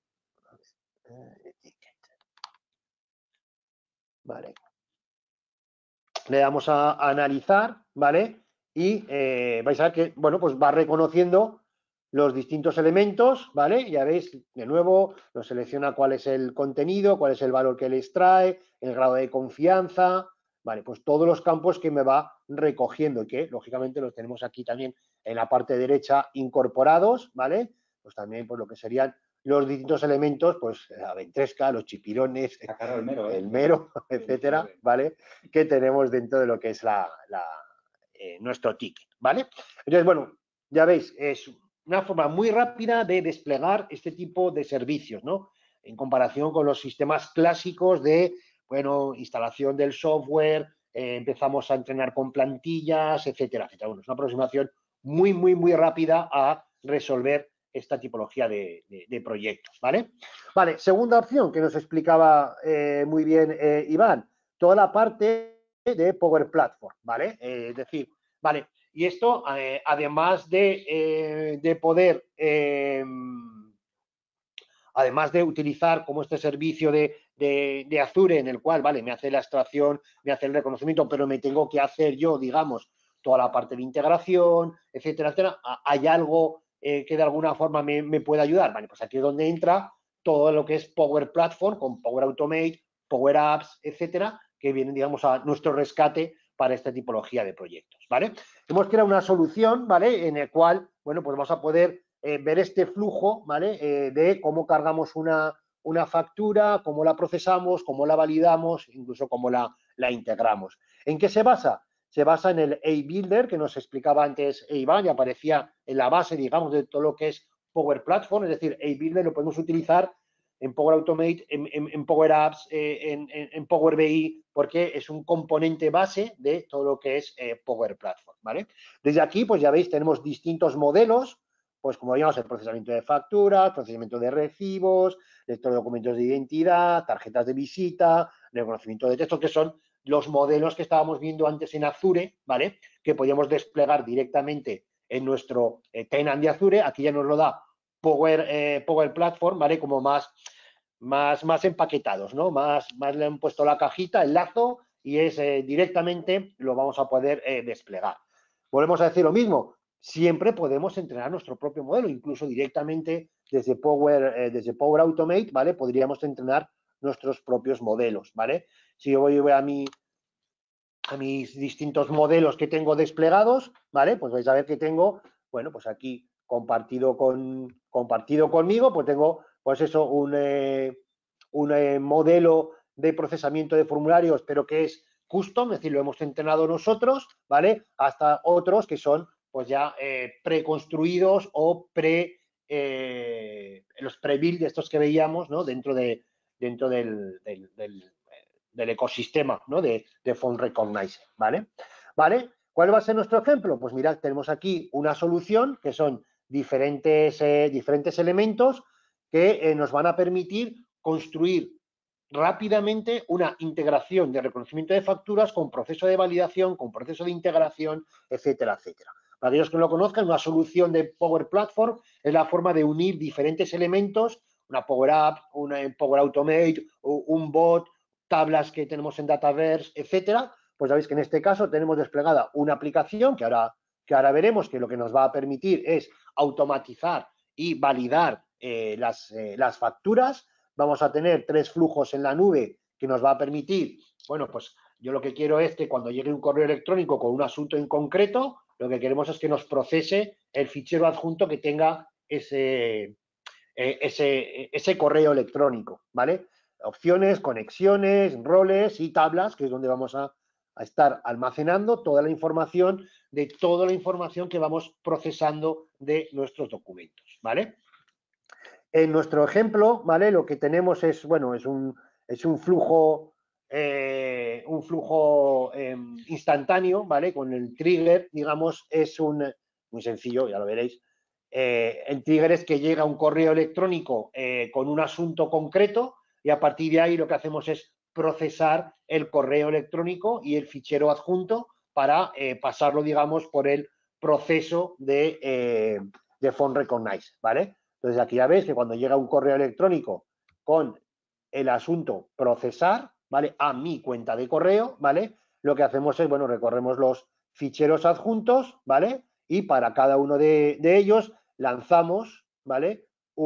Vale. Le damos a analizar, ¿vale? Y vais a ver que, bueno, pues va reconociendo los distintos elementos, ¿vale? Ya veis, de nuevo, nos selecciona cuál es el contenido, cuál es el valor que le extrae, el grado de confianza, ¿vale? Pues todos los campos que me va recogiendo y que, lógicamente, los tenemos aquí también en la parte derecha incorporados, ¿vale? Pues también, pues lo que serían los distintos elementos, pues la ventresca, los chipirones, el mero, etcétera, ¿vale? Que tenemos dentro de lo que es nuestro ticket, ¿vale? Entonces, bueno, ya veis, es una forma muy rápida de desplegar este tipo de servicios, ¿no? En comparación con los sistemas clásicos de, bueno, instalación del software, empezamos a entrenar con plantillas, etcétera, etcétera. Bueno, es una aproximación muy, muy, muy rápida a resolver esta tipología de proyectos, ¿vale? Vale, segunda opción que nos explicaba muy bien Iván, toda la parte de Power Platform, ¿vale? Es decir, vale, y esto además de poder, además de utilizar como este servicio de Azure en el cual, vale, me hace la extracción, me hace el reconocimiento, pero me tengo que hacer yo, digamos, toda la parte de integración, etcétera, etcétera, ¿hay algo que de alguna forma me pueda ayudar? Vale, pues aquí es donde entra todo lo que es Power Platform con Power Automate, Power Apps, etcétera, que vienen, digamos, a nuestro rescate para esta tipología de proyectos, ¿vale? Hemos creado una solución, ¿vale? En el cual, bueno, pues vamos a poder ver este flujo, ¿vale? De cómo cargamos una factura, cómo la procesamos, cómo la validamos, incluso cómo la integramos. ¿En qué se basa? Se basa en el A-Builder, que nos explicaba antes Iván, y aparecía en la base, digamos, de todo lo que es Power Platform, es decir, A-Builder lo podemos utilizar en Power Automate, en Power Apps, en Power BI, porque es un componente base de todo lo que es Power Platform, ¿vale? Desde aquí, pues ya veis, tenemos distintos modelos, pues como veíamos, el procesamiento de facturas, procesamiento de recibos, lector de documentos de identidad, tarjetas de visita, reconocimiento de textos, que son los modelos que estábamos viendo antes en Azure, ¿vale? Que podíamos desplegar directamente en nuestro tenant de Azure. Aquí ya nos lo da Power Platform, ¿vale? Como más empaquetados, ¿no? Más le han puesto la cajita, el lazo, y es directamente lo vamos a poder desplegar. Volvemos a decir lo mismo, siempre podemos entrenar nuestro propio modelo, incluso directamente desde Power Automate, ¿vale? Podríamos entrenar nuestros propios modelos, ¿vale? Si yo voy a mis distintos modelos que tengo desplegados, ¿vale? Pues vais a ver que tengo, bueno, pues aquí compartido conmigo, pues tengo, pues eso, un modelo de procesamiento de formularios, pero que es custom, es decir, lo hemos entrenado nosotros, ¿vale? Hasta otros que son, pues ya preconstruidos o los pre-build, estos que veíamos, ¿no? Dentro del ecosistema, ¿no? de Phone Recognizer, ¿vale? ¿Vale? ¿Cuál va a ser nuestro ejemplo? Pues mirad, tenemos aquí una solución que son diferentes elementos que nos van a permitir construir rápidamente una integración de reconocimiento de facturas con proceso de validación, con proceso de integración, etcétera, etcétera. Para aquellos que no lo conozcan, una solución de Power Platform es la forma de unir diferentes elementos, una Power App, una Power Automate, un bot, tablas que tenemos en Dataverse, etcétera. Pues sabéis que en este caso tenemos desplegada una aplicación que ahora veremos, que lo que nos va a permitir es automatizar y validar las facturas. Vamos a tener 3 flujos en la nube que nos va a permitir, bueno, pues yo lo que quiero es que cuando llegue un correo electrónico con un asunto en concreto, lo que queremos es que nos procese el fichero adjunto que tenga ese correo electrónico, ¿vale? Opciones, conexiones, roles y tablas, que es donde vamos a estar almacenando toda la información que vamos procesando de nuestros documentos, ¿vale? En nuestro ejemplo, ¿vale? Lo que tenemos es, bueno, es un flujo, instantáneo, ¿vale? Con el trigger, digamos, es muy sencillo, ya lo veréis. El trigger es que llega un correo electrónico con un asunto concreto y a partir de ahí lo que hacemos es procesar el correo electrónico y el fichero adjunto para pasarlo, digamos, por el proceso de Phone Recognize, ¿vale? Entonces aquí ya veis que cuando llega un correo electrónico con el asunto procesar, ¿vale? A mi cuenta de correo, ¿vale? Lo que hacemos es, bueno, recorremos los ficheros adjuntos, ¿vale? Y para cada uno de ellos lanzamos, ¿vale?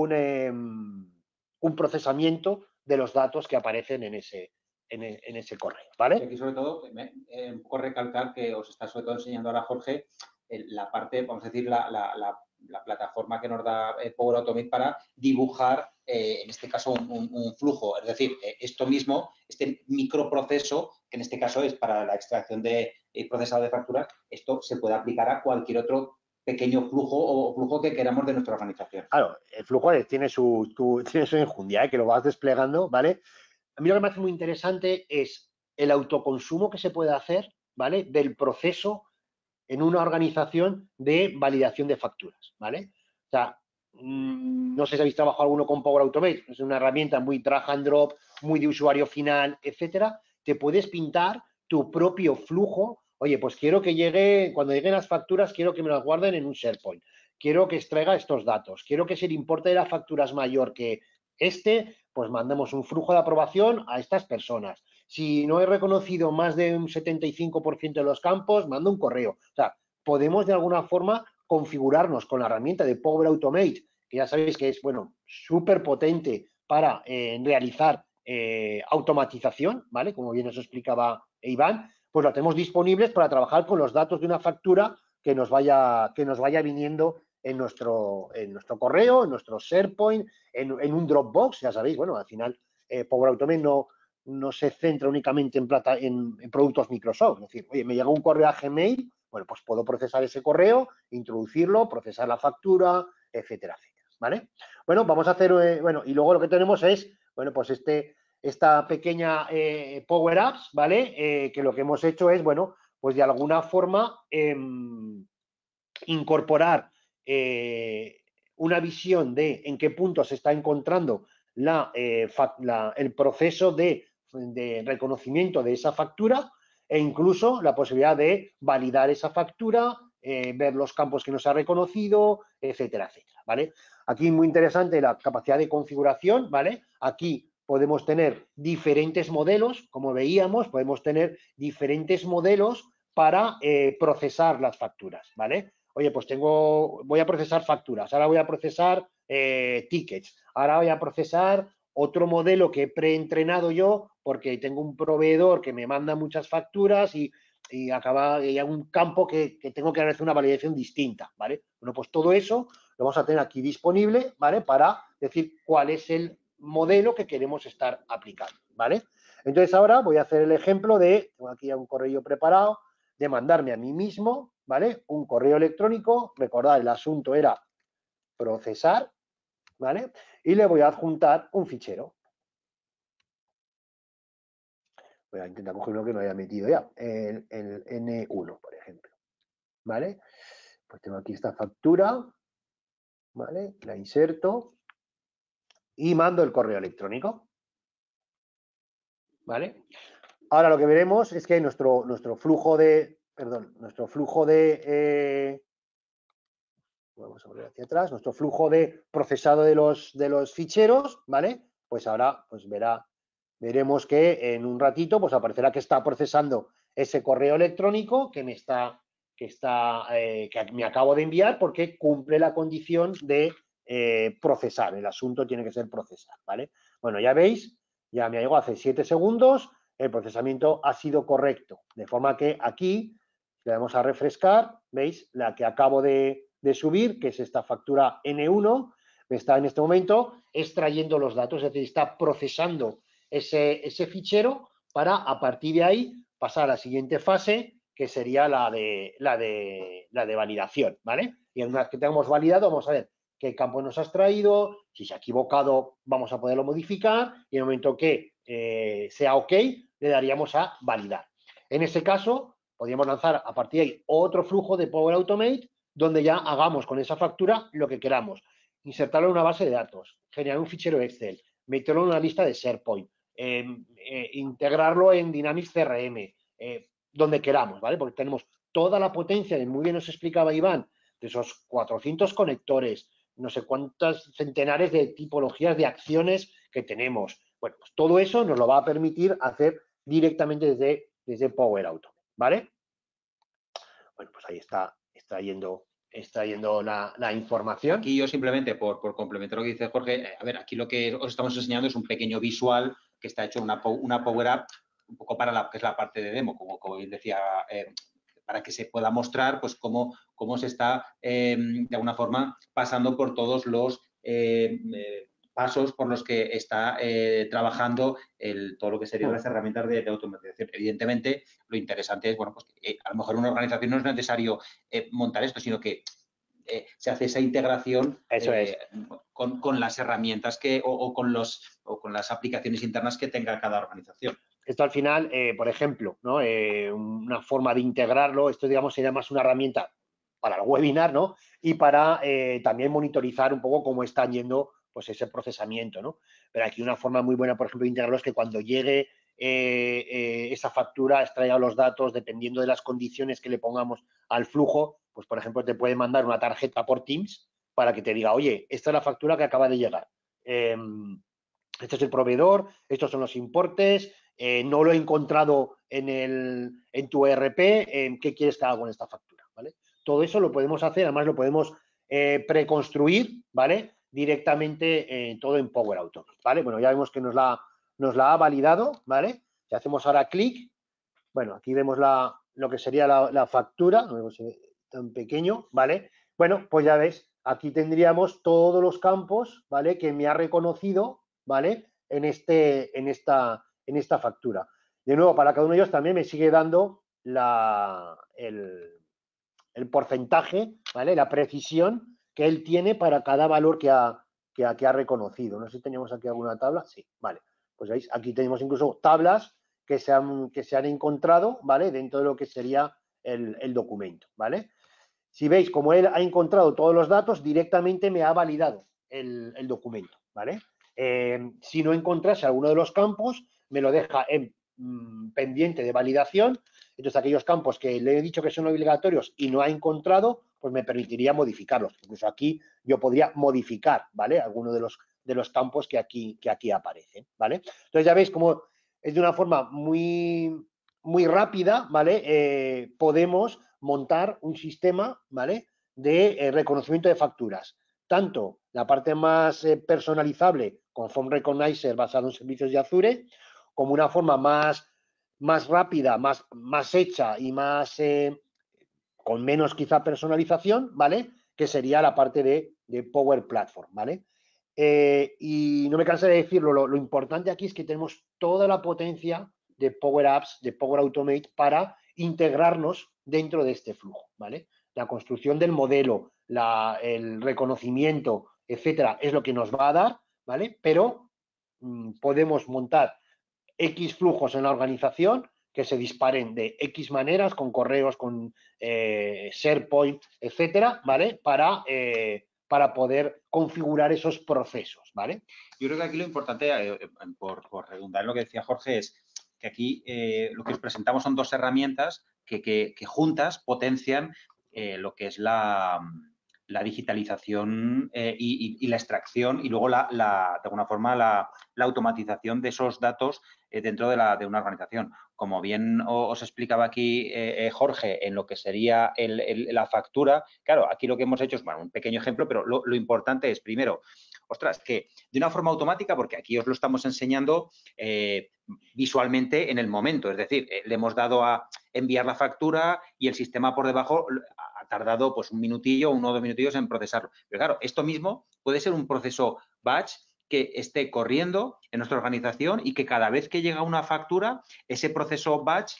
Un procesamiento de los datos que aparecen en ese correo, ¿vale? Y aquí, sobre todo, un poco recalcar que os está sobre todo enseñando ahora Jorge la parte, vamos a decir, la plataforma que nos da Power Automate para dibujar, en este caso, un flujo. Es decir, esto mismo, este microproceso, que en este caso es para la extracción de procesado de facturas, esto se puede aplicar a cualquier otro pequeño flujo o flujo que queramos de nuestra organización. Claro, el flujo tiene tiene su enjundia, que lo vas desplegando, ¿vale? A mí lo que me hace muy interesante es el autoconsumo que se puede hacer, ¿vale? Del proceso en una organización de validación de facturas, ¿vale? O sea, no sé si habéis trabajado alguno con Power Automate, es una herramienta muy drag and drop, muy de usuario final, etcétera. Te puedes pintar tu propio flujo. Oye, pues quiero que cuando lleguen las facturas, quiero que me las guarden en un SharePoint. Quiero que extraiga estos datos. Quiero que si el importe de la factura es mayor que pues mandemos un flujo de aprobación a estas personas. Si no he reconocido más de un 75% de los campos, mando un correo. O sea, podemos de alguna forma configurarnos con la herramienta de Power Automate, que ya sabéis que es, bueno, súper potente para realizar automatización, ¿vale? Como bien os explicaba Iván, pues lo tenemos disponibles para trabajar con los datos de una factura que nos vaya viniendo en nuestro correo, en nuestro SharePoint, en un Dropbox, ya sabéis, bueno, al final Power Automate no se centra únicamente en productos Microsoft. Es decir, oye, me llega un correo a Gmail, bueno, pues puedo procesar ese correo, introducirlo, procesar la factura, etcétera, etcétera, ¿vale? Bueno, vamos a hacer, bueno, y luego lo que tenemos es, bueno, pues esta pequeña Power Apps, ¿vale? Que lo que hemos hecho es, bueno, pues de alguna forma incorporar una visión de en qué punto se está encontrando el proceso de reconocimiento de esa factura e incluso la posibilidad de validar esa factura, ver los campos que nos ha reconocido, etcétera, etcétera, ¿vale? Aquí muy interesante la capacidad de configuración, ¿vale? Aquí podemos tener diferentes modelos, como veíamos, podemos tener diferentes modelos para procesar las facturas, ¿vale? Oye, pues voy a procesar facturas, ahora voy a procesar tickets, ahora voy a procesar otro modelo que he preentrenado yo porque tengo un proveedor que me manda muchas facturas y hay un campo que tengo que hacer una validación distinta, ¿vale? Bueno, pues todo eso lo vamos a tener aquí disponible, ¿vale? Para decir cuál es el modelo que queremos estar aplicando, ¿vale? Entonces ahora voy a hacer el ejemplo tengo aquí ya un correo preparado, de mandarme a mí mismo, ¿vale? Un correo electrónico, recordad, el asunto era procesar, ¿vale? Y le voy a adjuntar un fichero. Voy a intentar coger uno que no haya metido ya, el N1, por ejemplo, ¿vale? Pues tengo aquí esta factura, ¿vale? La inserto y mando el correo electrónico. ¿vale? Ahora lo que veremos es que nuestro flujo de, perdón, vamos a volver hacia atrás, nuestro flujo de procesado de los ficheros, ¿vale? Pues ahora pues veremos que en un ratito pues aparecerá que está procesando ese correo electrónico que me acabo de enviar porque cumple la condición de procesar. El asunto tiene que ser procesar, ¿vale? Bueno, ya veis, ya me llegó hace 7 segundos, el procesamiento ha sido correcto, de forma que aquí le vamos a refrescar, ¿veis? La que acabo de subir, que es esta factura N1, me está en este momento extrayendo los datos, es decir, está procesando ese fichero para a partir de ahí pasar a la siguiente fase, que sería la de validación, ¿vale? Y una vez que tengamos validado, vamos a ver qué campo nos has traído, si se ha equivocado, vamos a poderlo modificar y en el momento que sea OK, le daríamos a validar. En ese caso, podríamos lanzar a partir de ahí otro flujo de Power Automate donde ya hagamos con esa factura lo que queramos. Insertarlo en una base de datos, generar un fichero Excel, meterlo en una lista de SharePoint, integrarlo en Dynamics CRM, donde queramos, ¿vale? Porque tenemos toda la potencia, y muy bien nos explicaba Iván, de esos 400 conectores, no sé cuántas centenares de tipologías de acciones que tenemos. Bueno, pues todo eso nos lo va a permitir hacer directamente desde Power Automate, ¿vale? Bueno, pues ahí está extrayendo la información. Aquí yo simplemente, por complementar lo que dice Jorge, a ver, aquí lo que os estamos enseñando es un pequeño visual que está hecho una Power App, un poco para lo que es la parte de demo, como bien decía, para que se pueda mostrar pues cómo se está, de alguna forma, pasando por todos los pasos por los que está trabajando todo lo que serían las herramientas de automatización. Evidentemente, lo interesante es, bueno, pues a lo mejor en una organización no es necesario montar esto, sino que se hace esa integración con las herramientas o con las aplicaciones internas que tenga cada organización. Esto al final, por ejemplo, ¿no? Una forma de integrarlo, esto digamos sería más una herramienta para el webinar, ¿no? Y para también monitorizar un poco cómo está yendo pues ese procesamiento, ¿no? Pero aquí una forma muy buena, por ejemplo, de integrarlo es que cuando llegue esa factura, extraiga los datos, dependiendo de las condiciones que le pongamos al flujo, pues por ejemplo te puede mandar una tarjeta por Teams para que te diga, oye, esta es la factura que acaba de llegar. Este es el proveedor, estos son los importes, no lo he encontrado en tu ERP, ¿qué quieres que haga con esta factura? ¿Vale? Todo eso lo podemos hacer, además lo podemos preconstruir, ¿vale? Directamente todo en Power Automate, ¿vale? Bueno, ya vemos que nos la ha validado, ¿vale? Si hacemos ahora clic, bueno, aquí vemos lo que sería la factura, no vemos tan pequeño, ¿vale? Bueno, pues ya ves, aquí tendríamos todos los campos, ¿vale? Que me ha reconocido, ¿vale? En esta factura. De nuevo, para cada uno de ellos también me sigue dando el porcentaje, ¿vale? La precisión que él tiene para cada valor que ha reconocido. No sé si teníamos aquí alguna tabla. Sí, vale. Pues veis, aquí tenemos incluso tablas que se han encontrado, ¿vale? Dentro de lo que sería el documento, ¿vale? Si veis, como él ha encontrado todos los datos, directamente me ha validado el documento, ¿vale? Si no encontrase alguno de los campos, me lo deja en pendiente de validación. Entonces, aquellos campos que le he dicho que son obligatorios y no ha encontrado, pues me permitiría modificarlos. Incluso aquí yo podría modificar, ¿vale? Algunos de los campos que aquí aparecen, ¿vale? Entonces, ya veis cómo es de una forma muy, muy rápida, ¿vale? Podemos montar un sistema, ¿vale? De reconocimiento de facturas. Tanto la parte más personalizable con Form Recognizer basado en servicios de Azure, como una forma más rápida, más hecha y más con menos quizá personalización, ¿vale? Que sería la parte de Power Platform, ¿vale? Y no me canso de decirlo, lo importante aquí es que tenemos toda la potencia de Power Apps, de Power Automate para integrarnos dentro de este flujo, ¿vale? La construcción del modelo, el reconocimiento, etcétera, es lo que nos va a dar, ¿vale? Pero podemos montar X flujos en la organización que se disparen de X maneras, con correos, con SharePoint, etcétera, ¿vale? Para para poder configurar esos procesos, ¿vale? Yo creo que aquí lo importante, por redundar en lo que decía Jorge, es que aquí lo que os presentamos son dos herramientas que juntas potencian lo que es la digitalización y la extracción y luego, de alguna forma, la automatización de esos datos dentro de una organización. Como bien os explicaba aquí Jorge, en lo que sería la factura, claro, aquí lo que hemos hecho es, bueno, un pequeño ejemplo, pero lo importante es, primero, ostras, que de una forma automática, porque aquí os lo estamos enseñando visualmente en el momento, es decir, le hemos dado a enviar la factura y el sistema por debajo ha tardado pues un minutillo, 1 o 2 minutillos en procesarlo. Pero claro, esto mismo puede ser un proceso batch que esté corriendo en nuestra organización y que cada vez que llega una factura, ese proceso batch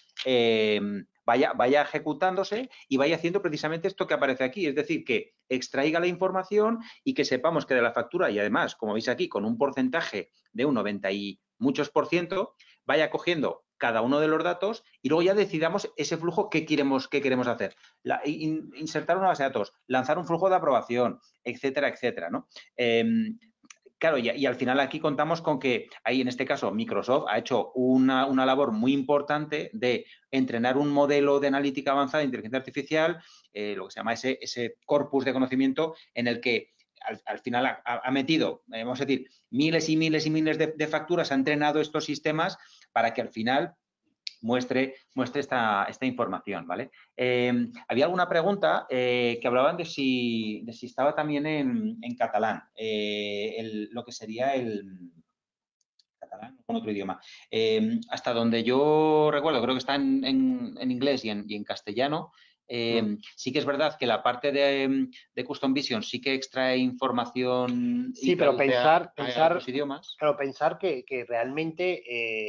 vaya ejecutándose y vaya haciendo precisamente esto que aparece aquí, es decir, que extraiga la información y que sepamos que de la factura, y además, como veis aquí, con un porcentaje de un 90 y muchos %, vaya cogiendo cada uno de los datos y luego ya decidamos ese flujo qué queremos hacer. Insertar una base de datos, lanzar un flujo de aprobación, etcétera, etcétera, ¿no? Claro, y al final aquí contamos con que ahí, en este caso, Microsoft ha hecho una labor muy importante de entrenar un modelo de analítica avanzada de inteligencia artificial, lo que se llama ese corpus de conocimiento en el que al final ha metido, vamos a decir, miles y miles y miles de facturas, ha entrenado estos sistemas para que al final muestre esta información, ¿vale? Había alguna pregunta que hablaban de si estaba también en catalán, lo que sería el catalán con otro idioma. Hasta donde yo recuerdo, creo que está en inglés y en castellano. Sí que es verdad que la parte de Custom Vision sí que extrae información y Sí, pero traduce a pensar, otros idiomas. claro, pensar que realmente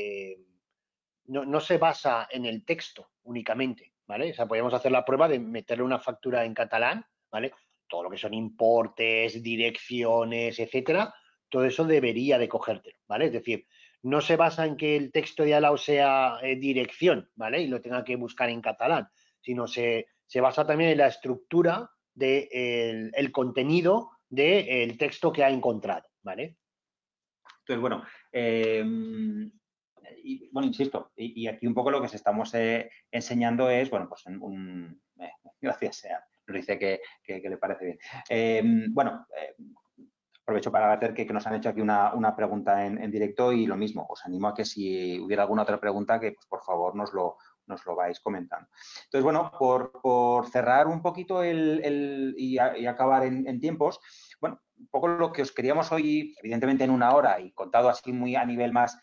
no se basa en el texto únicamente, ¿vale? O sea, podríamos hacer la prueba de meterle una factura en catalán, ¿vale? Todo lo que son importes, direcciones, etcétera, todo eso debería de cogértelo, ¿vale? Es decir, no se basa en que el texto de al lado sea dirección, ¿vale? Y lo tenga que buscar en catalán, sino se basa también en la estructura del el contenido del texto que ha encontrado, ¿vale? Entonces, bueno, bueno, insisto, y aquí un poco lo que os estamos enseñando es, bueno, pues gracias, nos dice que le parece bien. Bueno, aprovecho para agradecer que nos han hecho aquí una pregunta en directo y lo mismo, os animo a que si hubiera alguna otra pregunta, que pues, por favor nos lo vais comentando. Entonces, bueno, por cerrar un poquito y acabar en tiempos, bueno, un poco lo que os queríamos hoy, evidentemente en 1 hora y contado así muy a nivel más,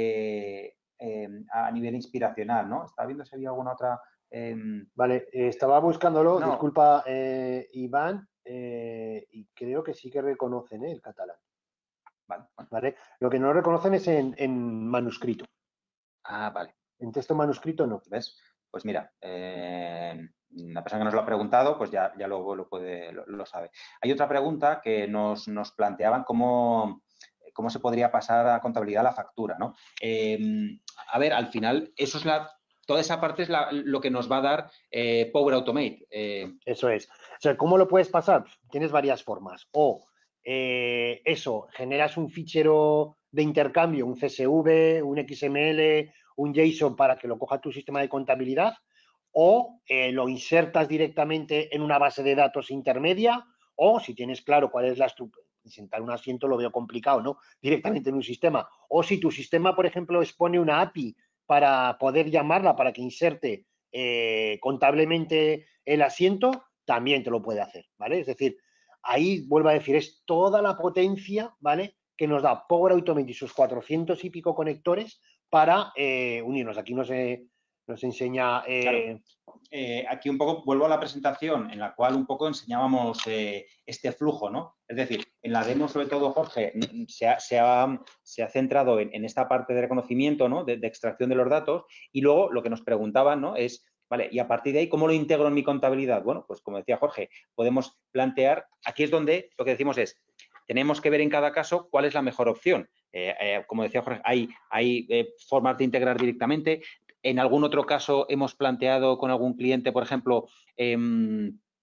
a nivel inspiracional, ¿no? Estaba viendo si había alguna otra... Vale, estaba buscándolo, no, disculpa, Iván, y creo que sí que reconocen el catalán, vale, bueno. ¿vale? Lo que no reconocen es en manuscrito. Ah, vale. En texto manuscrito no. ¿Ves? Pues mira, la persona que nos lo ha preguntado, pues ya lo sabe. Hay otra pregunta que nos planteaban cómo se podría pasar a contabilidad la factura, ¿no? A ver, al final, eso es toda esa parte es lo que nos va a dar Power Automate. Eso es. O sea, ¿cómo lo puedes pasar? Tienes varias formas. O generas un fichero de intercambio, un CSV, un XML, un JSON para que lo coja tu sistema de contabilidad, o lo insertas directamente en una base de datos intermedia, o si tienes claro cuál es la estructura, sentar un asiento lo veo complicado, ¿no? Directamente en un sistema. O si tu sistema, por ejemplo, expone una API para poder llamarla, para que inserte contablemente el asiento, también te lo puede hacer, ¿vale? Es decir, ahí vuelvo a decir, es toda la potencia, ¿vale? Que nos da Power Automate y sus 400 y pico conectores para unirnos. Aquí nos enseña... Claro. Aquí un poco vuelvo a la presentación en la cual un poco enseñábamos este flujo, ¿no? Es decir, en la demo, sobre todo, Jorge, se ha centrado en esta parte de reconocimiento, ¿no? De extracción de los datos y luego lo que nos preguntaban, ¿no? Es, vale, y a partir de ahí, ¿cómo lo integro en mi contabilidad? Bueno, pues como decía Jorge, podemos plantear, aquí es donde lo que decimos es, tenemos que ver en cada caso cuál es la mejor opción. Como decía Jorge, hay formas de integrar directamente. En algún otro caso hemos planteado con algún cliente, por ejemplo,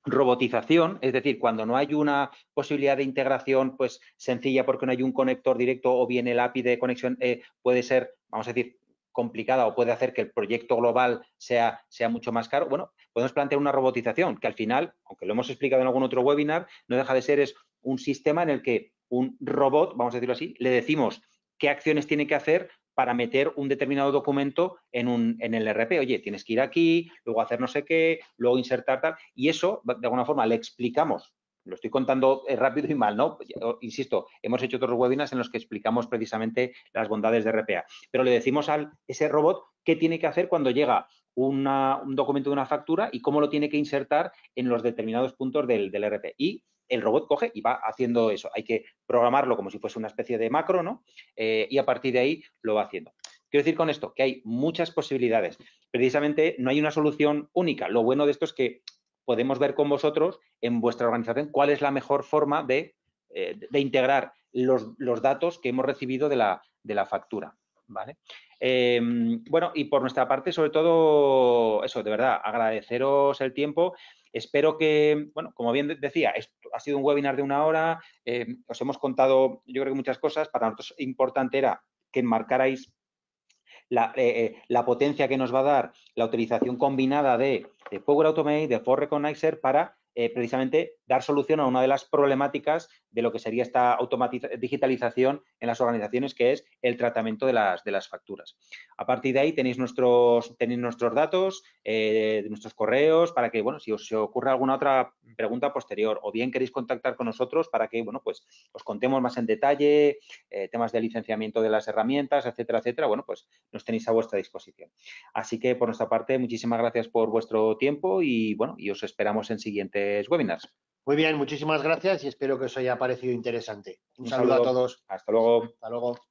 robotización, es decir, cuando no hay una posibilidad de integración pues sencilla porque no hay un conector directo o bien el API de conexión puede ser, vamos a decir, complicada o puede hacer que el proyecto global sea mucho más caro, bueno, podemos plantear una robotización que al final, aunque lo hemos explicado en algún otro webinar, no deja de ser es un sistema en el que un robot, vamos a decirlo así, le decimos qué acciones tiene que hacer para meter un determinado documento en el RP. Oye, tienes que ir aquí, luego hacer no sé qué, luego insertar tal. Y eso, de alguna forma, le explicamos. Lo estoy contando rápido y mal, ¿no? Insisto, hemos hecho otros webinars en los que explicamos precisamente las bondades de RPA. Pero le decimos a ese robot qué tiene que hacer cuando llega un documento de una factura y cómo lo tiene que insertar en los determinados puntos del RP. Y el robot coge y va haciendo eso. Hay que programarlo como si fuese una especie de macro, ¿no? Y a partir de ahí lo va haciendo. Quiero decir con esto que hay muchas posibilidades. Precisamente no hay una solución única. Lo bueno de esto es que podemos ver con vosotros en vuestra organización cuál es la mejor forma de integrar los datos que hemos recibido de la factura. ¿Vale? Bueno, y por nuestra parte, sobre todo, eso, de verdad, agradeceros el tiempo. Espero que, bueno, como bien decía, esto ha sido un webinar de 1 hora, os hemos contado, yo creo que muchas cosas. Para nosotros importante era que enmarcarais la potencia que nos va a dar la utilización combinada de Power Automate, de Force Recognizer para precisamente dar solución a una de las problemáticas de lo que sería esta digitalización en las organizaciones, que es el tratamiento de las facturas. A partir de ahí tenéis nuestros datos, nuestros correos, para que, bueno, si os ocurre alguna otra pregunta posterior o bien queréis contactar con nosotros para que, bueno, pues os contemos más en detalle temas de licenciamiento de las herramientas, etcétera, etcétera, bueno, pues nos tenéis a vuestra disposición. Así que, por nuestra parte, muchísimas gracias por vuestro tiempo y, bueno, y os esperamos en siguientes webinars. Muy bien, muchísimas gracias y espero que os haya parecido interesante. Un saludo a saludo. todos. Hasta luego. Hasta luego.